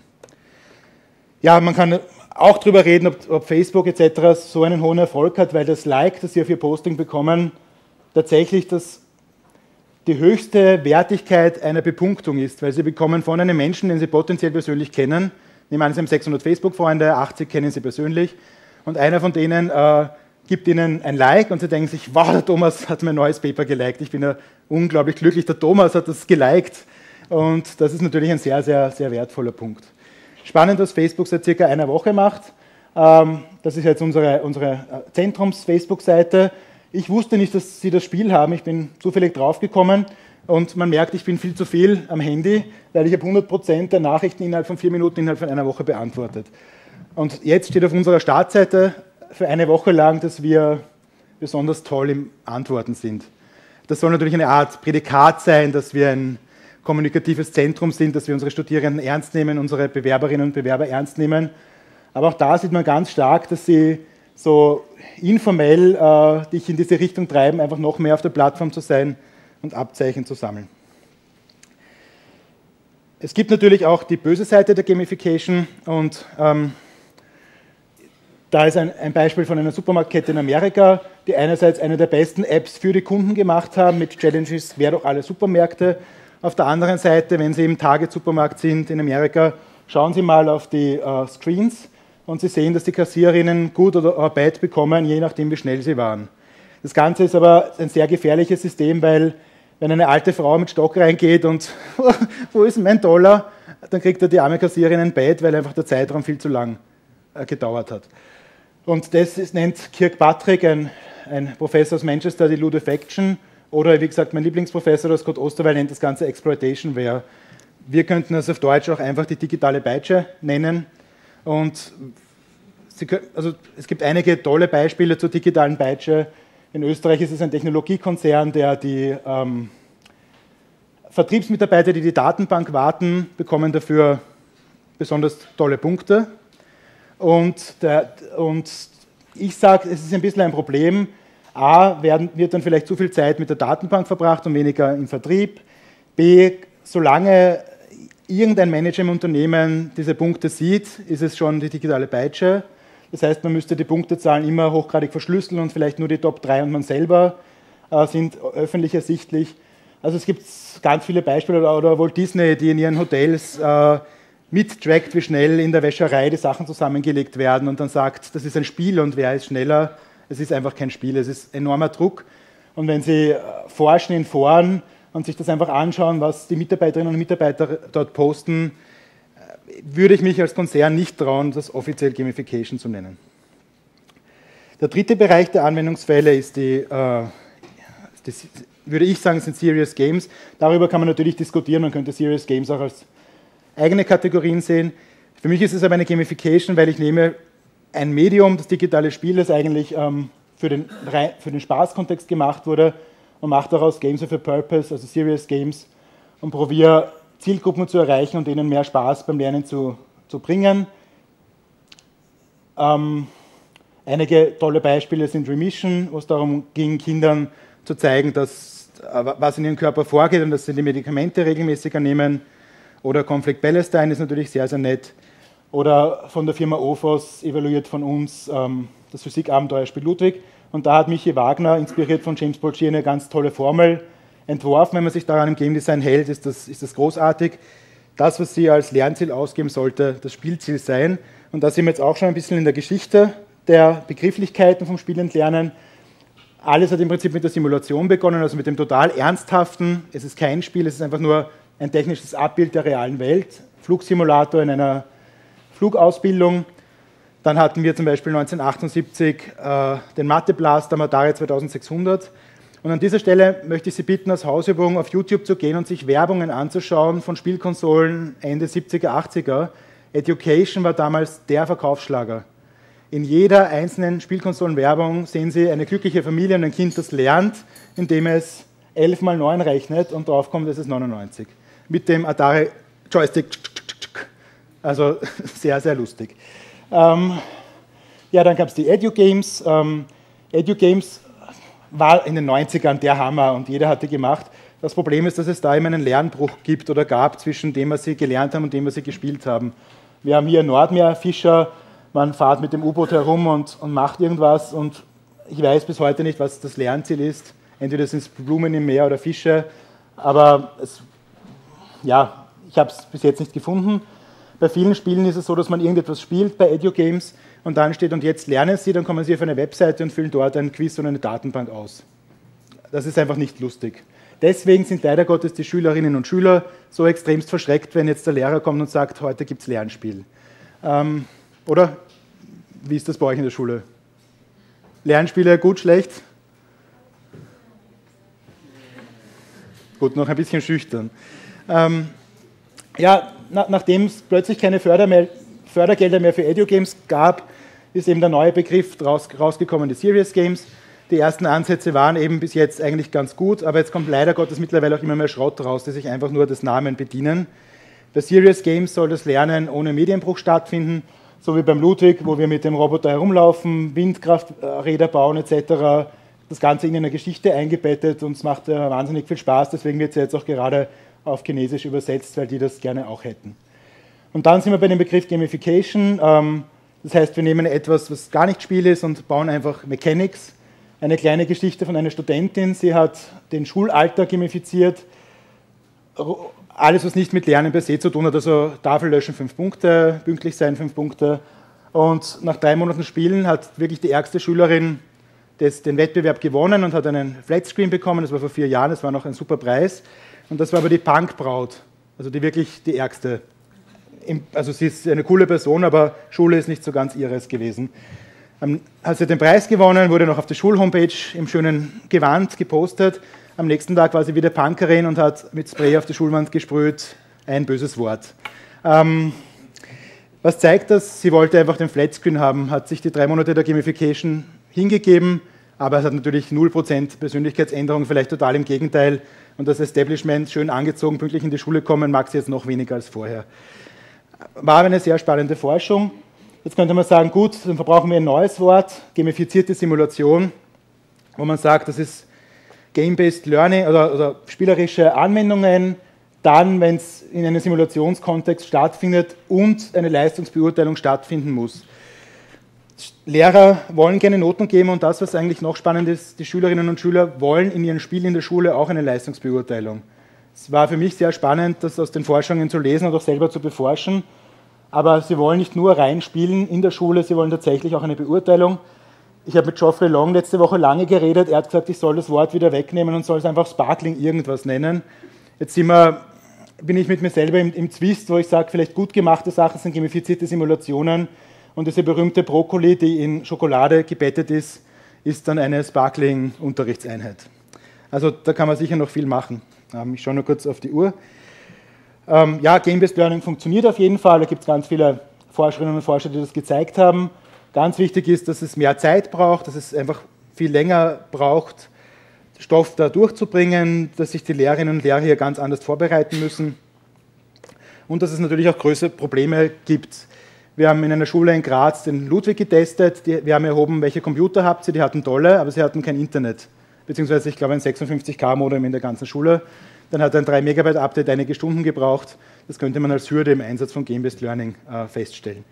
Speaker 2: Ja, man kann auch darüber reden, ob, ob Facebook et cetera so einen hohen Erfolg hat, weil das Like, das Sie auf Ihr Posting bekommen, tatsächlich das, die höchste Wertigkeit einer Bepunktung ist, weil Sie bekommen von einem Menschen, den Sie potenziell persönlich kennen, nehmen an, Sie haben sechshundert Facebook-Freunde, achtzig kennen Sie persönlich, und einer von denen äh, gibt Ihnen ein Like und Sie denken sich, wow, der Thomas hat mein neues Paper geliked, ich bin ja unglaublich glücklich, der Thomas hat das geliked. Und das ist natürlich ein sehr, sehr, sehr wertvoller Punkt. Spannend, was Facebook seit circa einer Woche macht. Das ist jetzt unsere, unsere Zentrums-Facebook-Seite. Ich wusste nicht, dass Sie das Spiel haben. Ich bin zufällig draufgekommen und man merkt, ich bin viel zu viel am Handy, weil ich habe hundert Prozent der Nachrichten innerhalb von vier Minuten, innerhalb von einer Woche beantwortet. Und jetzt steht auf unserer Startseite für eine Woche lang, dass wir besonders toll im Antworten sind. Das soll natürlich eine Art Prädikat sein, dass wir ein kommunikatives Zentrum sind, dass wir unsere Studierenden ernst nehmen, unsere Bewerberinnen und Bewerber ernst nehmen. Aber auch da sieht man ganz stark, dass sie so informell äh, dich in diese Richtung treiben, einfach noch mehr auf der Plattform zu sein und Abzeichen zu sammeln. Es gibt natürlich auch die böse Seite der Gamification und ähm, da ist ein, ein Beispiel von einer Supermarktkette in Amerika, die einerseits eine der besten Apps für die Kunden gemacht haben mit Challenges, wer doch alle Supermärkte. Auf der anderen Seite, wenn Sie im Target-Supermarkt sind in Amerika, schauen Sie mal auf die äh, Screens und Sie sehen, dass die Kassiererinnen gut oder Bad bekommen, je nachdem, wie schnell sie waren. Das Ganze ist aber ein sehr gefährliches System, weil wenn eine alte Frau mit Stock reingeht und wo ist mein Dollar, dann kriegt er die arme Kassiererin ein Bad, weil einfach der Zeitraum viel zu lang äh, gedauert hat. Und das ist, nennt Kirkpatrick, ein, ein Professor aus Manchester, die Ludofaction. Oder wie gesagt, mein Lieblingsprofessor, der Scott Osterweil, nennt das Ganze Exploitation-Ware. Wir könnten das auf Deutsch auch einfach die digitale Peitsche nennen. Und Sie können, also es gibt einige tolle Beispiele zur digitalen Peitsche. In Österreich ist es ein Technologiekonzern, der die ähm, Vertriebsmitarbeiter, die die Datenbank warten, bekommen dafür besonders tolle Punkte. Und, der, und ich sage, es ist ein bisschen ein Problem. A, werden, wird dann vielleicht zu viel Zeit mit der Datenbank verbracht und weniger im Vertrieb. B, solange irgendein Manager im Unternehmen diese Punkte sieht, ist es schon die digitale Peitsche. Das heißt, man müsste die Punktezahlen immer hochgradig verschlüsseln und vielleicht nur die Top drei und man selber äh, sind öffentlich ersichtlich. Also es gibt ganz viele Beispiele, oder, oder Walt Disney, die in ihren Hotels äh, mittrackt, wie schnell in der Wäscherei die Sachen zusammengelegt werden und dann sagt, das ist ein Spiel und wer ist schneller? Es ist einfach kein Spiel, es ist enormer Druck. Und wenn Sie forschen in Foren und sich das einfach anschauen, was die Mitarbeiterinnen und Mitarbeiter dort posten, würde ich mich als Konzern nicht trauen, das offiziell Gamification zu nennen. Der dritte Bereich der Anwendungsfälle ist die, äh, die, würde ich sagen, sind Serious Games. Darüber kann man natürlich diskutieren, man könnte Serious Games auch als eigene Kategorien sehen. Für mich ist es aber eine Gamification, weil ich nehme ein Medium, das digitale Spiel, das eigentlich ähm, für, den, für den Spaßkontext gemacht wurde und mache daraus Games of a Purpose, also Serious Games, und probiere Zielgruppen zu erreichen und ihnen mehr Spaß beim Lernen zu, zu bringen. Ähm, einige tolle Beispiele sind Remission, wo es darum ging, Kindern zu zeigen, dass, was in ihrem Körper vorgeht und dass sie die Medikamente regelmäßiger nehmen. Oder Conflict Palestine ist natürlich sehr, sehr nett. Oder von der Firma O F O S, evaluiert von uns, ähm, das Physikabenteuerspiel Ludwig. Und da hat Michi Wagner, inspiriert von James Portier, eine ganz tolle Formel entworfen. Wenn man sich daran im Game Design hält, ist das, ist das großartig. Das, was Sie als Lernziel ausgeben, sollte das Spielziel sein. Und da sind wir jetzt auch schon ein bisschen in der Geschichte der Begrifflichkeiten vom Spielend Lernen. Alles hat im Prinzip mit der Simulation begonnen, also mit dem total ernsthaften. Es ist kein Spiel, es ist einfach nur ein technisches Abbild der realen Welt. Flugsimulator in einer Flugausbildung. Dann hatten wir zum Beispiel neunzehnhundertachtundsiebzig äh, den Mathe-Blaster Atari zweitausendsechshundert. Und an dieser Stelle möchte ich Sie bitten, als Hausübung auf YouTube zu gehen und sich Werbungen anzuschauen von Spielkonsolen Ende siebziger, achtziger. Education war damals der Verkaufsschlager. In jeder einzelnen Spielkonsolenwerbung sehen Sie eine glückliche Familie und ein Kind, das lernt, indem es elf mal neun rechnet und drauf kommt, es ist neunundneunzig. Mit dem Atari Joystick. Also sehr, sehr lustig. Ähm, ja, dann gab es die Edu-Games. Ähm, Edu-Games war in den neunzigern der Hammer und jeder hat die gemacht. Das Problem ist, dass es da immer einen Lernbruch gibt oder gab zwischen dem, was sie gelernt haben und dem, was sie gespielt haben. Wir haben hier Nordmeerfischer, man fährt mit dem U-Boot herum und, und macht irgendwas und ich weiß bis heute nicht, was das Lernziel ist. Entweder sind es Blumen im Meer oder Fische, aber es, ja, ich habe es bis jetzt nicht gefunden. Bei vielen Spielen ist es so, dass man irgendetwas spielt bei Edu-Games und dann steht, und jetzt lernen Sie, dann kommen Sie auf eine Webseite und füllen dort ein Quiz und eine Datenbank aus. Das ist einfach nicht lustig. Deswegen sind leider Gottes die Schülerinnen und Schüler so extremst verschreckt, wenn jetzt der Lehrer kommt und sagt, heute gibt es Lernspiel. Ähm, oder? Wie ist das bei euch in der Schule? Lernspiele gut, schlecht? Gut, noch ein bisschen schüchtern. Ähm, ja, na, nachdem es plötzlich keine Förder mehr, Fördergelder mehr für Edu-Games gab, ist eben der neue Begriff raus, rausgekommen, die Serious Games. Die ersten Ansätze waren eben bis jetzt eigentlich ganz gut, aber jetzt kommt leider Gottes mittlerweile auch immer mehr Schrott raus, die sich einfach nur des Namen bedienen. Bei Serious Games soll das Lernen ohne Medienbruch stattfinden, so wie beim Ludwig, wo wir mit dem Roboter herumlaufen, Windkrafträder bauen et cetera. Das Ganze in eine Geschichte eingebettet und es macht äh, wahnsinnig viel Spaß, deswegen wird es jetzt auch gerade auf Chinesisch übersetzt, weil die das gerne auch hätten. Und dann sind wir bei dem Begriff Gamification. Ähm, das heißt, wir nehmen etwas, was gar nicht Spiel ist und bauen einfach Mechanics. Eine kleine Geschichte von einer Studentin, sie hat den Schulalltag gamifiziert. Alles, was nicht mit Lernen per se zu tun hat, also Tafel löschen, fünf Punkte, pünktlich sein, fünf Punkte. Und nach drei Monaten Spielen hat wirklich die ärgste Schülerin das, den Wettbewerb gewonnen und hat einen Flatscreen bekommen. Das war vor vier Jahren, das war noch ein super Preis. Und das war aber die Punkbraut, also die wirklich die ärgste. Also sie ist eine coole Person, aber Schule ist nicht so ganz ihres gewesen. Dann hat sie den Preis gewonnen, wurde noch auf der Schulhomepage im schönen Gewand gepostet. Am nächsten Tag war sie wieder Punkerin und hat mit Spray auf die Schulwand gesprüht, ein böses Wort. Ähm, was zeigt das? Sie wollte einfach den Flatscreen haben, hat sich die drei Monate der Gamification hingegeben, aber es hat natürlich null Prozent Persönlichkeitsänderung, vielleicht total im Gegenteil. Und das Establishment, schön angezogen, pünktlich in die Schule kommen, mag sie jetzt noch weniger als vorher. war eine sehr spannende Forschung. Jetzt könnte man sagen, gut, dann verbrauchen wir ein neues Wort, gamifizierte Simulation, wo man sagt, das ist Game-Based Learning oder, oder spielerische Anwendungen, dann, wenn es in einem Simulationskontext stattfindet und eine Leistungsbeurteilung stattfinden muss. Lehrer wollen gerne Noten geben und das, was eigentlich noch spannend ist, die Schülerinnen und Schüler wollen in ihren Spielen in der Schule auch eine Leistungsbeurteilung. Es war für mich sehr spannend, das aus den Forschungen zu lesen und auch selber zu beforschen, aber sie wollen nicht nur rein spielen in der Schule, sie wollen tatsächlich auch eine Beurteilung. Ich habe mit Geoffrey Long letzte Woche lange geredet, er hat gesagt, ich soll das Wort wieder wegnehmen und soll es einfach Sparkling irgendwas nennen. Jetzt sind wir, bin ich mit mir selber im, im Zwist, wo ich sage, vielleicht gut gemachte Sachen sind gamifizierte Simulationen und diese berühmte Brokkoli, die in Schokolade gebettet ist, ist dann eine Sparkling-Unterrichtseinheit. Also da kann man sicher noch viel machen. Ich schaue nur kurz auf die Uhr. Ja, Game-Based Learning funktioniert auf jeden Fall, da gibt es ganz viele Forscherinnen und Forscher, die das gezeigt haben. Ganz wichtig ist, dass es mehr Zeit braucht, dass es einfach viel länger braucht, Stoff da durchzubringen, dass sich die Lehrerinnen und Lehrer hier ganz anders vorbereiten müssen und dass es natürlich auch größere Probleme gibt. Wir haben in einer Schule in Graz den Ludwig getestet, die, wir haben erhoben, welche Computer habt ihr, die hatten tolle, aber sie hatten kein Internet, beziehungsweise ich glaube ein sechsundfünfzig K Modem in der ganzen Schule. Dann hat ein drei Megabyte Update einige Stunden gebraucht, das könnte man als Hürde im Einsatz von Game-Based Learning äh, feststellen.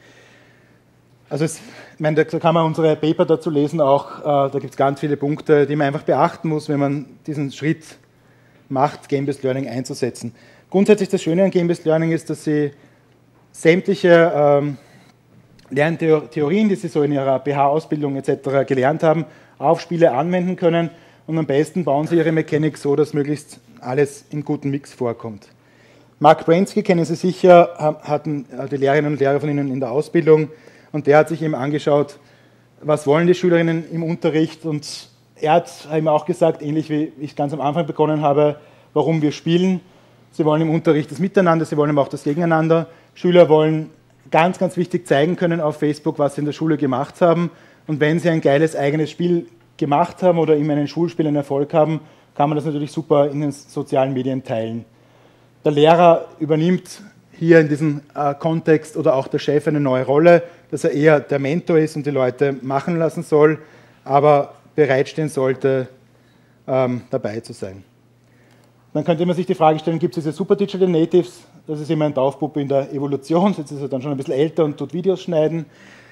Speaker 2: Also es, ich meine, da kann man unsere Paper dazu lesen auch, äh, da gibt es ganz viele Punkte, die man einfach beachten muss, wenn man diesen Schritt macht, Game-Based Learning einzusetzen. Grundsätzlich das Schöne an Game-Based Learning ist, dass Sie sämtliche ähm, Lerntheorien, die Sie so in Ihrer B H-Ausbildung et cetera gelernt haben, auf Spiele anwenden können und am besten bauen Sie Ihre Mechanik so, dass möglichst alles in guten Mix vorkommt. Mark Bransky kennen Sie sicher, hatten die Lehrerinnen und Lehrer von Ihnen in der Ausbildung und der hat sich eben angeschaut, was wollen die Schülerinnen im Unterricht und er hat eben auch gesagt, ähnlich wie ich ganz am Anfang begonnen habe, warum wir spielen. Sie wollen im Unterricht das Miteinander, sie wollen aber auch das Gegeneinander. Schüler wollen ganz, ganz wichtig zeigen können auf Facebook, was sie in der Schule gemacht haben und wenn sie ein geiles eigenes Spiel gemacht haben oder in einem Schulspiel einen Erfolg haben, kann man das natürlich super in den sozialen Medien teilen. Der Lehrer übernimmt hier in diesem äh, Kontext oder auch der Chef eine neue Rolle, dass er eher der Mentor ist und die Leute machen lassen soll, aber bereitstehen sollte, ähm, dabei zu sein. Dann könnte man sich die Frage stellen, gibt es diese Super Digital Natives? Das ist immer ein Taufpuppe in der Evolution, jetzt ist er dann schon ein bisschen älter und tut Videos schneiden.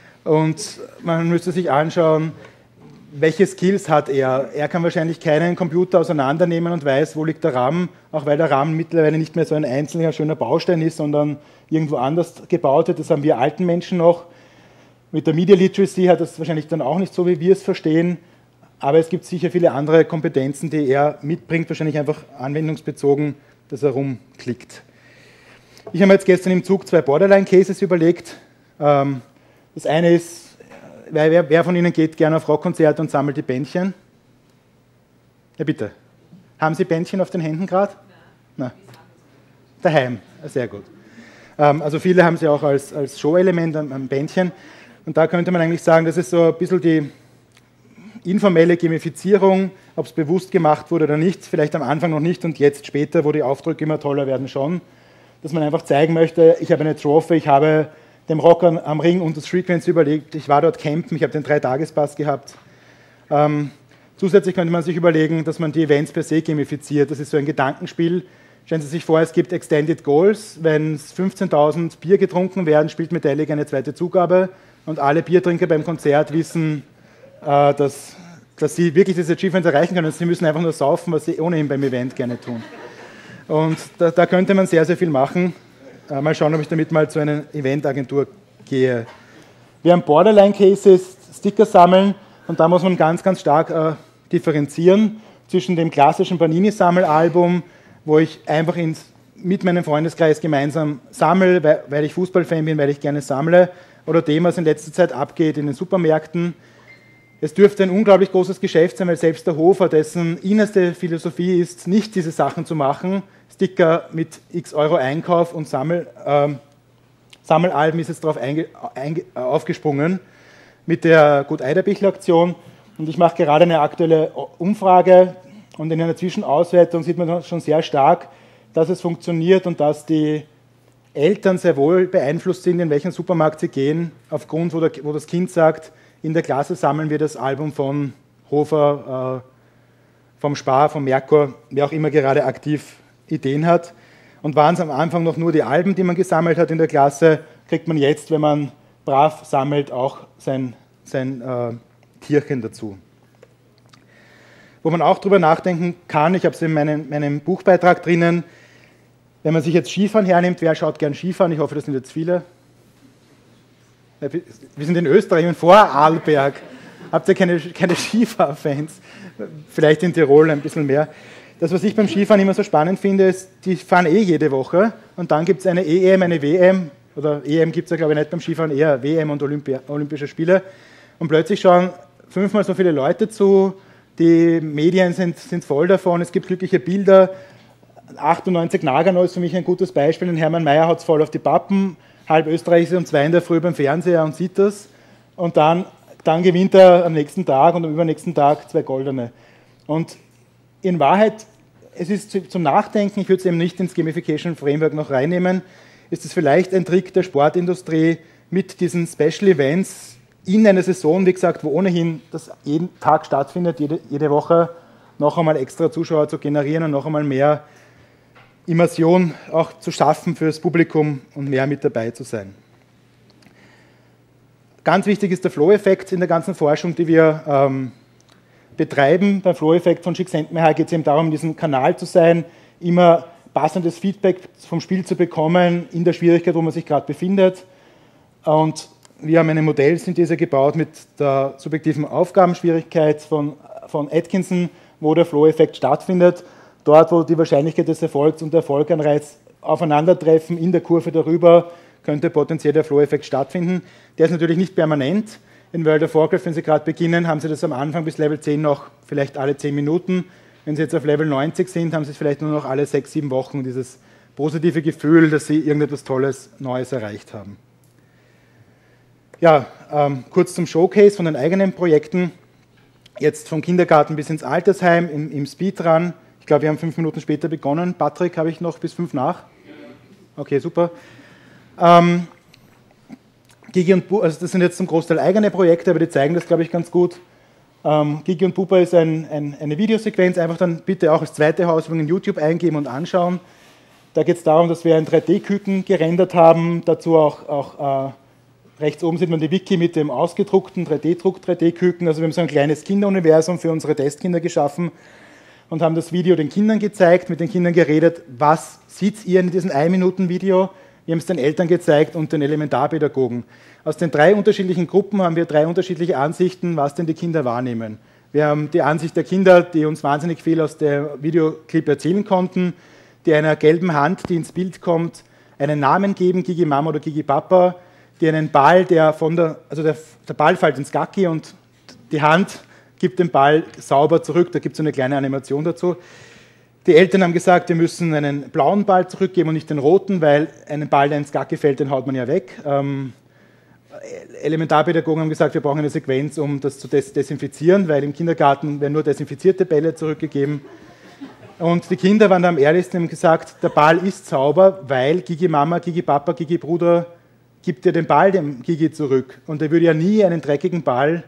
Speaker 2: Und man müsste sich anschauen, welche Skills hat er? Er kann wahrscheinlich keinen Computer auseinandernehmen und weiß, wo liegt der RAM, auch weil der RAM mittlerweile nicht mehr so ein einzelner schöner Baustein ist, sondern irgendwo anders gebaut wird. Das haben wir alten Menschen noch. Mit der Media Literacy hat das wahrscheinlich dann auch nicht so, wie wir es verstehen. Aber es gibt sicher viele andere Kompetenzen, die er mitbringt, wahrscheinlich einfach anwendungsbezogen, dass er rumklickt. Ich habe mir jetzt gestern im Zug zwei Borderline-Cases überlegt. Das eine ist, wer, wer von Ihnen geht gerne auf Rockkonzerte und sammelt die Bändchen? Ja, bitte. Haben Sie Bändchen auf den Händen gerade? Nein. Daheim, sehr gut. Also viele haben sie auch als, als Show-Element am Bändchen. Und da könnte man eigentlich sagen, das ist so ein bisschen die informelle Gamifizierung, ob es bewusst gemacht wurde oder nicht, vielleicht am Anfang noch nicht und jetzt später, wo die Aufdrücke immer toller werden, schon, dass man einfach zeigen möchte, ich habe eine Trophy, ich habe dem Rock am Ring und das Frequency überlegt, ich war dort campen, ich habe den Drei-Tages-Pass gehabt. Ähm, zusätzlich könnte man sich überlegen, dass man die Events per se gamifiziert, das ist so ein Gedankenspiel. Stellen Sie sich vor, es gibt Extended Goals, wenn fünfzehntausend Bier getrunken werden, spielt Metallica eine zweite Zugabe und alle Biertrinker beim Konzert wissen, Dass, dass sie wirklich diese Achievements erreichen können. Sie müssen einfach nur saufen, was sie ohnehin beim Event gerne tun. Und da, da könnte man sehr, sehr viel machen. Äh, mal schauen, ob ich damit mal zu einer Eventagentur gehe. Wir haben Borderline-Cases, Sticker sammeln und da muss man ganz, ganz stark äh, differenzieren zwischen dem klassischen Panini-Sammelalbum, wo ich einfach ins, mit meinem Freundeskreis gemeinsam sammle, weil, weil ich Fußballfan bin, weil ich gerne sammle, oder dem, was in letzter Zeit abgeht in den Supermärkten. Es dürfte ein unglaublich großes Geschäft sein, weil selbst der Hofer, dessen innerste Philosophie ist, nicht diese Sachen zu machen, Sticker mit x Euro Einkauf und Sammel, äh, Sammelalben, ist jetzt darauf einge, einge, aufgesprungen mit der Gut-Eiderbichler-Aktion. Und ich mache gerade eine aktuelle Umfrage und in einer Zwischenauswertung sieht man schon sehr stark, dass es funktioniert und dass die Eltern sehr wohl beeinflusst sind, in welchen Supermarkt sie gehen, aufgrund, wo, der, wo das Kind sagt, in der Klasse sammeln wir das Album von Hofer, äh, vom Spar, vom Merkur, wer auch immer gerade aktiv Ideen hat. Und waren es am Anfang noch nur die Alben, die man gesammelt hat in der Klasse, kriegt man jetzt, wenn man brav sammelt, auch sein, sein äh, Tierchen dazu. Wo man auch drüber nachdenken kann, ich habe es in meinem, meinem Buchbeitrag drinnen, wenn man sich jetzt Skifahren hernimmt, wer schaut gern Skifahren? Ich hoffe, das sind jetzt viele. Wir sind in Österreich und vor Arlberg. Habt ihr keine, keine Skifahrfans? Vielleicht in Tirol ein bisschen mehr. Das, was ich beim Skifahren immer so spannend finde, ist, die fahren eh jede Woche und dann gibt es eine E M, eine W M, oder E M gibt es ja glaube ich nicht beim Skifahren, eher W M und Olympia, Olympische Spiele. Und plötzlich schauen fünfmal so viele Leute zu, die Medien sind, sind voll davon, es gibt glückliche Bilder. achtundneunzig Nagano ist für mich ein gutes Beispiel, und Hermann Mayer hat es voll auf die Pappen, halb Österreich ist um zwei in der Früh beim Fernseher und sieht das, und dann, dann gewinnt er am nächsten Tag und am übernächsten Tag zwei Goldene. Und in Wahrheit, es ist zum Nachdenken, ich würde es eben nicht ins Gamification Framework noch reinnehmen, ist es vielleicht ein Trick der Sportindustrie, mit diesen Special Events in einer Saison, wie gesagt, wo ohnehin das jeden Tag stattfindet, jede, jede Woche noch einmal extra Zuschauer zu generieren und noch einmal mehr Immersion auch zu schaffen fürs Publikum und mehr mit dabei zu sein. Ganz wichtig ist der Flow-Effekt in der ganzen Forschung, die wir ähm, betreiben. Beim Flow-Effekt von Csikszentmihalyi geht es eben darum, in diesem Kanal zu sein, immer passendes Feedback vom Spiel zu bekommen, in der Schwierigkeit, wo man sich gerade befindet. Und wir haben eine Modellsynthese gebaut mit der subjektiven Aufgabenschwierigkeit von, von Atkinson, wo der Flow-Effekt stattfindet. Dort, wo die Wahrscheinlichkeit des Erfolgs und der Erfolganreiz aufeinandertreffen, in der Kurve darüber, könnte potenziell der Flow-Effekt stattfinden. Der ist natürlich nicht permanent. In World of Warcraft, wenn Sie gerade beginnen, haben Sie das am Anfang bis Level zehn noch vielleicht alle zehn Minuten. Wenn Sie jetzt auf Level neunzig sind, haben Sie es vielleicht nur noch alle sechs, sieben Wochen, dieses positive Gefühl, dass Sie irgendetwas Tolles, Neues erreicht haben. Ja, ähm, kurz zum Showcase von den eigenen Projekten. Jetzt vom Kindergarten bis ins Altersheim im, im Speedrun. Ich glaube, wir haben fünf Minuten später begonnen. Patrick, habe ich noch bis fünf nach? Okay, super. Ähm, Gigi und Bu also das sind jetzt zum Großteil eigene Projekte, aber die zeigen das, glaube ich, ganz gut. Ähm, Gigi und Pupa ist ein, ein, eine Videosequenz, einfach dann bitte auch als zweite Hausübung in YouTube eingeben und anschauen. Da geht es darum, dass wir ein drei D-Küken gerendert haben, dazu auch, auch äh, rechts oben sieht man die Wiki mit dem ausgedruckten drei D-Druck drei D-Küken, also wir haben so ein kleines Kinderuniversum für unsere Testkinder geschaffen und haben das Video den Kindern gezeigt, mit den Kindern geredet, was seht ihr in diesem ein Minuten Video. Wir haben es den Eltern gezeigt und den Elementarpädagogen. Aus den drei unterschiedlichen Gruppen haben wir drei unterschiedliche Ansichten, was denn die Kinder wahrnehmen. Wir haben die Ansicht der Kinder, die uns wahnsinnig viel aus der Videoclip erzählen konnten, die einer gelben Hand, die ins Bild kommt, einen Namen geben, Gigi Mama oder Gigi Papa, die einen Ball, der von der, also der, der Ball fällt ins Gacki und die Hand gibt den Ball sauber zurück, da gibt es eine kleine Animation dazu. Die Eltern haben gesagt, wir müssen einen blauen Ball zurückgeben und nicht den roten, weil einen Ball, der ins Gacki fällt, den haut man ja weg. Ähm, Elementarpädagogen haben gesagt, wir brauchen eine Sequenz, um das zu des desinfizieren, weil im Kindergarten werden nur desinfizierte Bälle zurückgegeben. Und die Kinder waren da am ehrlichsten und haben gesagt, der Ball ist sauber, weil Gigi Mama, Gigi Papa, Gigi Bruder gibt dir den Ball dem Gigi zurück. Und er würde ja nie einen dreckigen Ball,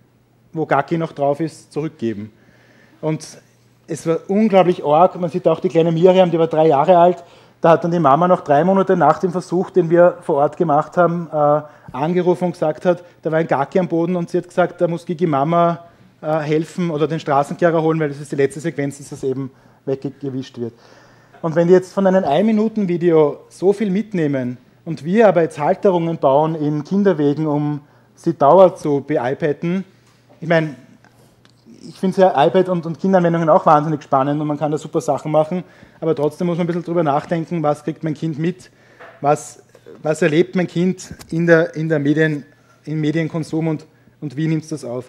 Speaker 2: wo Gacki noch drauf ist, zurückgeben. Und es war unglaublich arg. Man sieht auch die kleine Miriam, die war drei Jahre alt. Da hat dann die Mama noch drei Monate nach dem Versuch, den wir vor Ort gemacht haben, äh, angerufen und gesagt hat, da war ein Gacki am Boden und sie hat gesagt, da muss Gigi Mama äh, helfen oder den Straßenkehrer holen, weil das ist die letzte Sequenz, dass das eben weggewischt wird. Und wenn die jetzt von einem ein Minuten Video so viel mitnehmen und wir aber jetzt Halterungen bauen in Kinderwegen, um sie dauernd zu be-iPaden, ich meine, ich finde ja iPad und, und Kinderanwendungen auch wahnsinnig spannend und man kann da super Sachen machen, aber trotzdem muss man ein bisschen drüber nachdenken, was kriegt mein Kind mit, was, was erlebt mein Kind in der, in der Medien, im Medienkonsum und, und wie nimmt es das auf.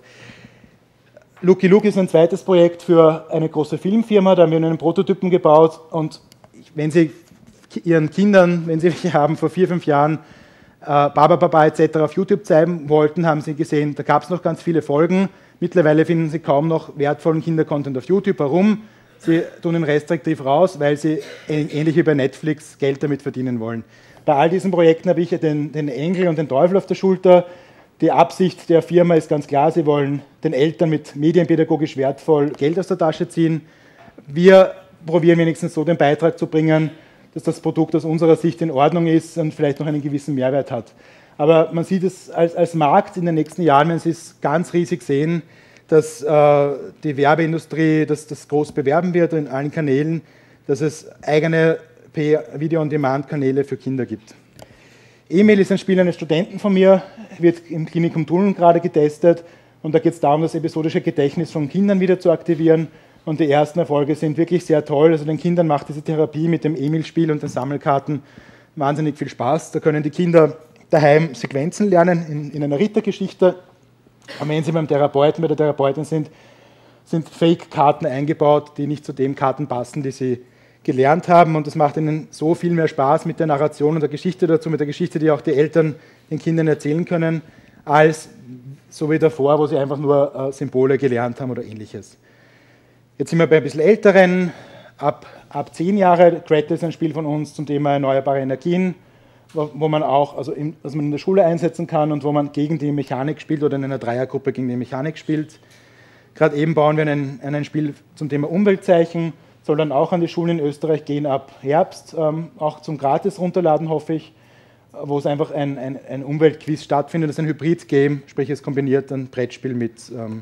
Speaker 2: Lucky Luke ist ein zweites Projekt für eine große Filmfirma, da haben wir einen Prototypen gebaut und wenn Sie Ihren Kindern, wenn Sie welche haben, vor vier, fünf Jahren äh, Baba Baba et cetera auf YouTube zeigen wollten, haben Sie gesehen, da gab es noch ganz viele Folgen. Mittlerweile finden Sie kaum noch wertvollen Kindercontent auf YouTube. Warum? Sie tun ihn restriktiv raus, weil Sie ähnlich wie bei Netflix Geld damit verdienen wollen. Bei all diesen Projekten habe ich den, den Engel und den Teufel auf der Schulter. Die Absicht der Firma ist ganz klar, sie wollen den Eltern mit medienpädagogisch wertvoll Geld aus der Tasche ziehen. Wir probieren wenigstens so den Beitrag zu bringen, dass das Produkt aus unserer Sicht in Ordnung ist und vielleicht noch einen gewissen Mehrwert hat. Aber man sieht es als, als Markt in den nächsten Jahren, wenn Sie es ganz riesig sehen, dass äh, die Werbeindustrie das, das groß bewerben wird in allen Kanälen, dass es eigene Video-on-Demand-Kanäle für Kinder gibt. Emil ist ein Spiel eines Studenten von mir, wird im Klinikum Tulln gerade getestet und da geht es darum, das episodische Gedächtnis von Kindern wieder zu aktivieren und die ersten Erfolge sind wirklich sehr toll. Also den Kindern macht diese Therapie mit dem Emil-Spiel und den Sammelkarten wahnsinnig viel Spaß. Da können die Kinder daheim Sequenzen lernen in, in einer Rittergeschichte und wenn sie beim Therapeuten, bei der Therapeutin sind, sind Fake-Karten eingebaut, die nicht zu den Karten passen, die sie gelernt haben und das macht ihnen so viel mehr Spaß mit der Narration und der Geschichte dazu, mit der Geschichte, die auch die Eltern den Kindern erzählen können, als so wie davor, wo sie einfach nur äh, Symbole gelernt haben oder ähnliches. Jetzt sind wir bei ein bisschen älteren, ab, ab zehn Jahre, Gret ist ein Spiel von uns zum Thema erneuerbare Energien, wo, wo man auch, also in, was man in der Schule einsetzen kann und wo man gegen die Mechanik spielt oder in einer Dreiergruppe gegen die Mechanik spielt. Gerade eben bauen wir ein, ein Spiel zum Thema Umweltzeichen, soll dann auch an die Schulen in Österreich gehen ab Herbst, ähm, auch zum Gratis-Runterladen, hoffe ich, wo es einfach ein, ein, ein Umweltquiz stattfindet. Das ist ein Hybrid-Game, sprich es kombiniert ein Brettspiel mit, ähm,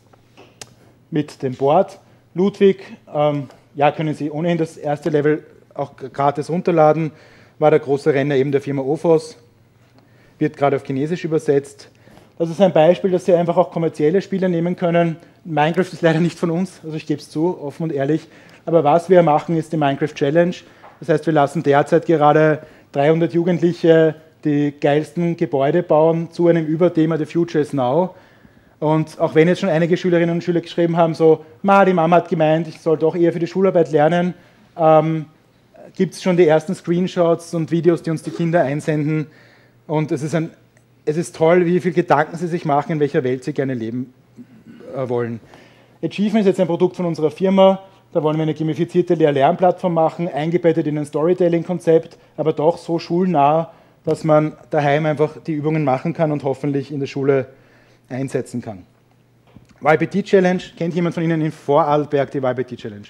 Speaker 2: mit dem Board. Ludwig, ähm, ja, können Sie ohnehin das erste Level auch gratis runterladen, war der große Renner eben der Firma Ophos, wird gerade auf Chinesisch übersetzt. Das ist ein Beispiel, dass Sie einfach auch kommerzielle Spiele nehmen können. Minecraft ist leider nicht von uns, also ich gebe es zu, offen und ehrlich. Aber was wir machen, ist die Minecraft Challenge. Das heißt, wir lassen derzeit gerade dreihundert Jugendliche die geilsten Gebäude bauen zu einem Überthema The Future is Now. Und auch wenn jetzt schon einige Schülerinnen und Schüler geschrieben haben, so, Ma, die Mama hat gemeint, ich soll doch eher für die Schularbeit lernen, ähm, gibt es schon die ersten Screenshots und Videos, die uns die Kinder einsenden. Und es ist, ein, es ist toll, wie viele Gedanken sie sich machen, in welcher Welt sie gerne leben äh, wollen. Achievement ist jetzt ein Produkt von unserer Firma. Da wollen wir eine gamifizierte Lehr-Lernplattform machen, eingebettet in ein Storytelling-Konzept, aber doch so schulnah, dass man daheim einfach die Übungen machen kann und hoffentlich in der Schule einsetzen kann. Y P T Challenge, kennt jemand von Ihnen in Vorarlberg die Y P T Challenge?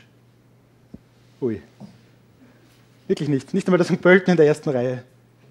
Speaker 2: Ui. Wirklich nicht. Nicht einmal das Sankt Pölten in der ersten Reihe.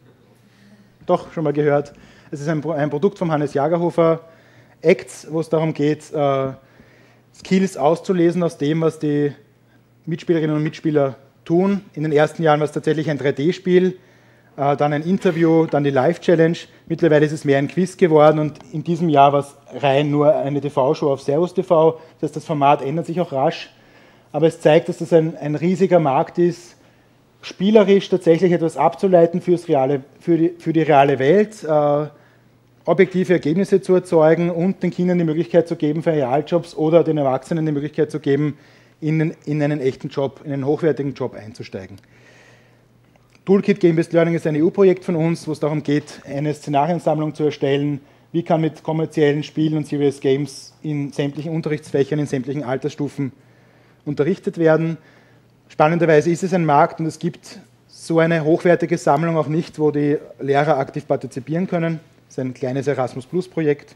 Speaker 2: Doch, schon mal gehört. Es ist ein, ein Produkt von Hannes Jagerhofer, Acts, wo es darum geht, äh, Skills auszulesen aus dem, was die Mitspielerinnen und Mitspieler tun. In den ersten Jahren war es tatsächlich ein drei D Spiel, äh, dann ein Interview, dann die Live-Challenge. Mittlerweile ist es mehr ein Quiz geworden und in diesem Jahr war es rein nur eine T V-Show auf Servus T V. Das heißt, das Format ändert sich auch rasch, aber es zeigt, dass das ein, ein riesiger Markt ist, spielerisch tatsächlich etwas abzuleiten fürs reale, für, die, für die reale Welt, äh, objektive Ergebnisse zu erzeugen und den Kindern die Möglichkeit zu geben, für Realjobs oder den Erwachsenen die Möglichkeit zu geben, in, in einen echten Job, in einen hochwertigen Job einzusteigen. Toolkit Game-Based Learning ist ein E U-Projekt von uns, wo es darum geht, eine Szenariensammlung zu erstellen, wie kann mit kommerziellen Spielen und Serious Games in sämtlichen Unterrichtsfächern, in sämtlichen Altersstufen unterrichtet werden. Spannenderweise ist es ein Markt und es gibt so eine hochwertige Sammlung auch nicht, wo die Lehrer aktiv partizipieren können. Das ist ein kleines Erasmus-Plus-Projekt.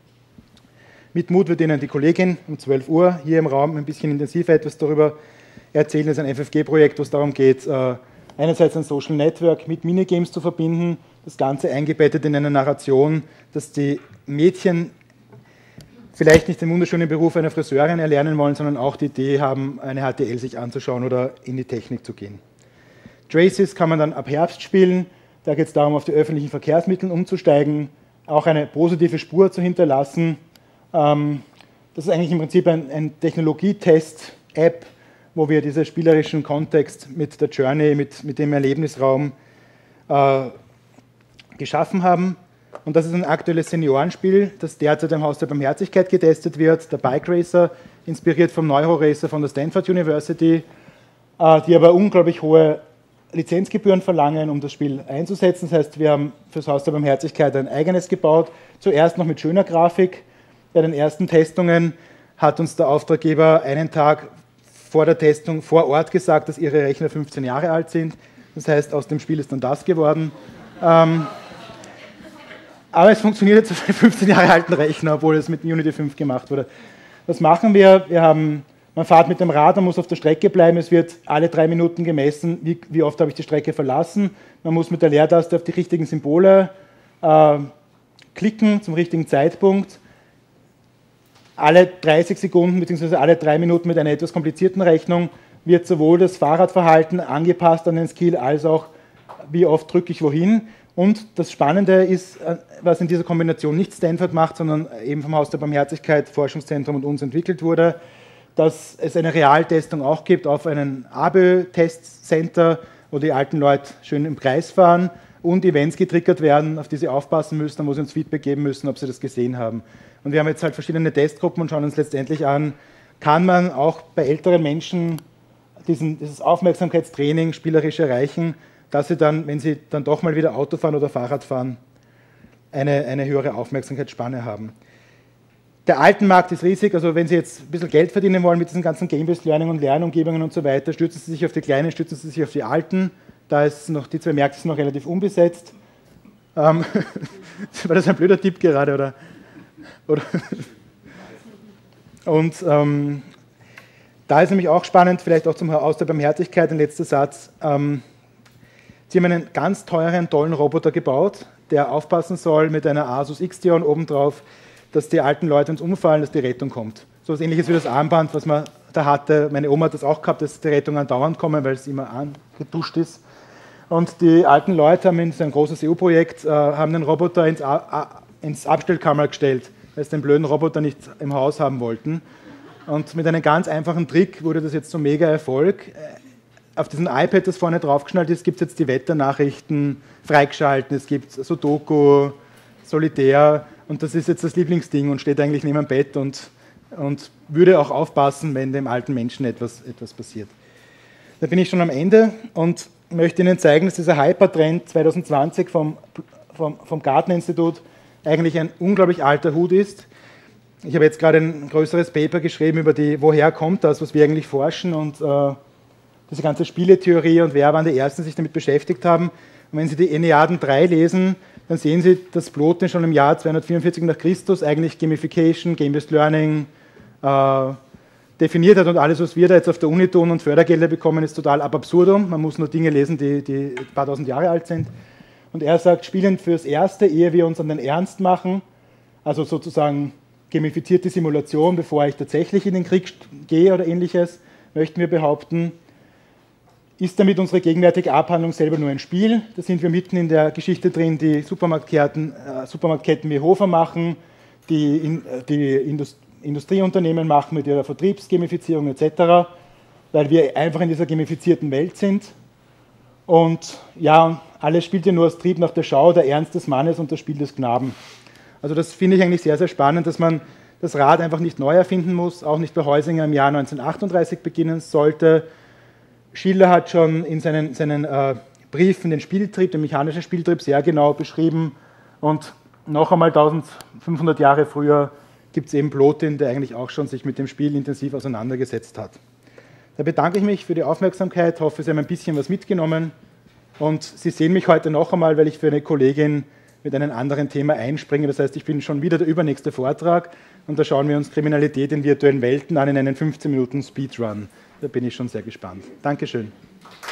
Speaker 2: Mit Mut wird Ihnen die Kollegin um zwölf Uhr hier im Raum ein bisschen intensiver etwas darüber erzählen. Das ist ein F F G-Projekt, wo es darum geht, einerseits ein Social Network mit Minigames zu verbinden, das Ganze eingebettet in eine Narration, dass die Mädchen vielleicht nicht den wunderschönen Beruf einer Friseurin erlernen wollen, sondern auch die Idee haben, eine H T L sich anzuschauen oder in die Technik zu gehen. Traces kann man dann ab Herbst spielen. Da geht es darum, auf die öffentlichen Verkehrsmittel umzusteigen, auch eine positive Spur zu hinterlassen. Das ist eigentlich im Prinzip ein, ein Technologietest-App, wo wir diesen spielerischen Kontext mit der Journey, mit, mit dem Erlebnisraum äh, geschaffen haben. Und das ist ein aktuelles Seniorenspiel, das derzeit im Haus der Barmherzigkeit getestet wird, der Bike Racer, inspiriert vom Neuroracer von der Stanford University, äh, die aber unglaublich hohe Lizenzgebühren verlangen, um das Spiel einzusetzen. Das heißt, wir haben für das Haus der Barmherzigkeit ein eigenes gebaut, zuerst noch mit schöner Grafik. Bei den ersten Testungen hat uns der Auftraggeber einen Tag vor der Testung vor Ort gesagt, dass ihre Rechner fünfzehn Jahre alt sind. Das heißt, aus dem Spiel ist dann das geworden. Ähm, aber es funktioniert jetzt auf einem fünfzehn Jahre alten Rechner, obwohl es mit Unity fünf gemacht wurde. Was machen wir? Wir haben, man fährt mit dem Rad, man muss auf der Strecke bleiben, es wird alle drei Minuten gemessen, wie, wie oft habe ich die Strecke verlassen. Man muss mit der Leertaste auf die richtigen Symbole äh, klicken zum richtigen Zeitpunkt. Alle dreißig Sekunden bzw. alle drei Minuten mit einer etwas komplizierten Rechnung wird sowohl das Fahrradverhalten angepasst an den Skill, als auch wie oft drücke ich wohin. Und das Spannende ist, was in dieser Kombination nicht Stanford macht, sondern eben vom Haus der Barmherzigkeit, Forschungszentrum und uns entwickelt wurde, dass es eine Realtestung auch gibt auf einem A B Ö-Testcenter, wo die alten Leute schön im Kreis fahren und Events getriggert werden, auf die sie aufpassen müssen, wo sie uns Feedback geben müssen, ob sie das gesehen haben. Und wir haben jetzt halt verschiedene Testgruppen und schauen uns letztendlich an, kann man auch bei älteren Menschen diesen, dieses Aufmerksamkeitstraining spielerisch erreichen, dass sie dann, wenn sie dann doch mal wieder Auto fahren oder Fahrrad fahren, eine, eine höhere Aufmerksamkeitsspanne haben. Der Altenmarkt ist riesig, also wenn Sie jetzt ein bisschen Geld verdienen wollen mit diesen ganzen Game-Based Learning und Lernumgebungen und so weiter, stützen Sie sich auf die Kleinen, stützen Sie sich auf die Alten. Da ist noch, die zwei Märkte sind noch relativ unbesetzt. Ähm, war das ein blöder Tipp gerade, oder? oder? Und ähm, da ist nämlich auch spannend, vielleicht auch zum Haus der Barmherzigkeit, ein letzter Satz. Ähm, Sie haben einen ganz teuren, tollen Roboter gebaut, der aufpassen soll mit einer Asus X-Tion obendrauf, dass die alten Leute uns umfallen, dass die Rettung kommt. So etwas Ähnliches wie das Armband, was man da hatte. Meine Oma hat das auch gehabt, dass die Rettung andauernd kommen, weil es immer angeduscht ist. Und die alten Leute haben in so ein großes E U-Projekt, äh, haben den Roboter ins, A ins Abstellkammer gestellt, weil sie den blöden Roboter nicht im Haus haben wollten. Und mit einem ganz einfachen Trick wurde das jetzt so mega Erfolg. Auf diesem iPad, das vorne draufgeschnallt ist, gibt es jetzt die Wetternachrichten freigeschalten, es gibt Sudoku, Solitär und das ist jetzt das Lieblingsding und steht eigentlich neben dem Bett und, und würde auch aufpassen, wenn dem alten Menschen etwas, etwas passiert. Da bin ich schon am Ende und möchte Ihnen zeigen, dass dieser Hypertrend zwanzig zwanzig vom, vom, vom Gartner-Institut eigentlich ein unglaublich alter Hut ist. Ich habe jetzt gerade ein größeres Paper geschrieben über die, woher kommt das, was wir eigentlich forschen und äh, diese ganze Spieletheorie und wer waren die Ersten, die sich damit beschäftigt haben. Und wenn Sie die Enneaden drei lesen, dann sehen Sie, dass Plotin schon im Jahr zweihundertvierundvierzig nach Christus eigentlich Gamification, Game-Based Learning äh, definiert hat und alles, was wir da jetzt auf der Uni tun und Fördergelder bekommen, ist total ab absurdum. Man muss nur Dinge lesen, die, die ein paar tausend Jahre alt sind. Und er sagt, Spielen fürs Erste, ehe wir uns an den Ernst machen, also sozusagen gamifizierte Simulation, bevor ich tatsächlich in den Krieg gehe oder ähnliches, möchten wir behaupten, ist damit unsere gegenwärtige Abhandlung selber nur ein Spiel. Da sind wir mitten in der Geschichte drin, die Supermarktketten, äh, Supermarktketten wie Hofer machen, die, in, die Indust Industrieunternehmen machen mit ihrer Vertriebsgamifizierung et cetera, weil wir einfach in dieser gamifizierten Welt sind. Und ja, alles spielt ja nur aus Trieb nach der Schau, der Ernst des Mannes und das Spiel des Knaben. Also das finde ich eigentlich sehr, sehr spannend, dass man das Rad einfach nicht neu erfinden muss, auch nicht bei Heusinger im Jahr neunzehnhundertachtunddreißig beginnen sollte. Schiller hat schon in seinen, seinen äh, Briefen den Spieltrieb, den mechanischen Spieltrieb sehr genau beschrieben und noch einmal eintausendfünfhundert Jahre früher gibt es eben Plotin, der eigentlich auch schon sich mit dem Spiel intensiv auseinandergesetzt hat. Da bedanke ich mich für die Aufmerksamkeit, hoffe, Sie haben ein bisschen was mitgenommen und Sie sehen mich heute noch einmal, weil ich für eine Kollegin mit einem anderen Thema einspringe. Das heißt, ich bin schon wieder der übernächste Vortrag und da schauen wir uns Kriminalität in virtuellen Welten an in einen fünfzehn Minuten Speedrun. Da bin ich schon sehr gespannt. Dankeschön.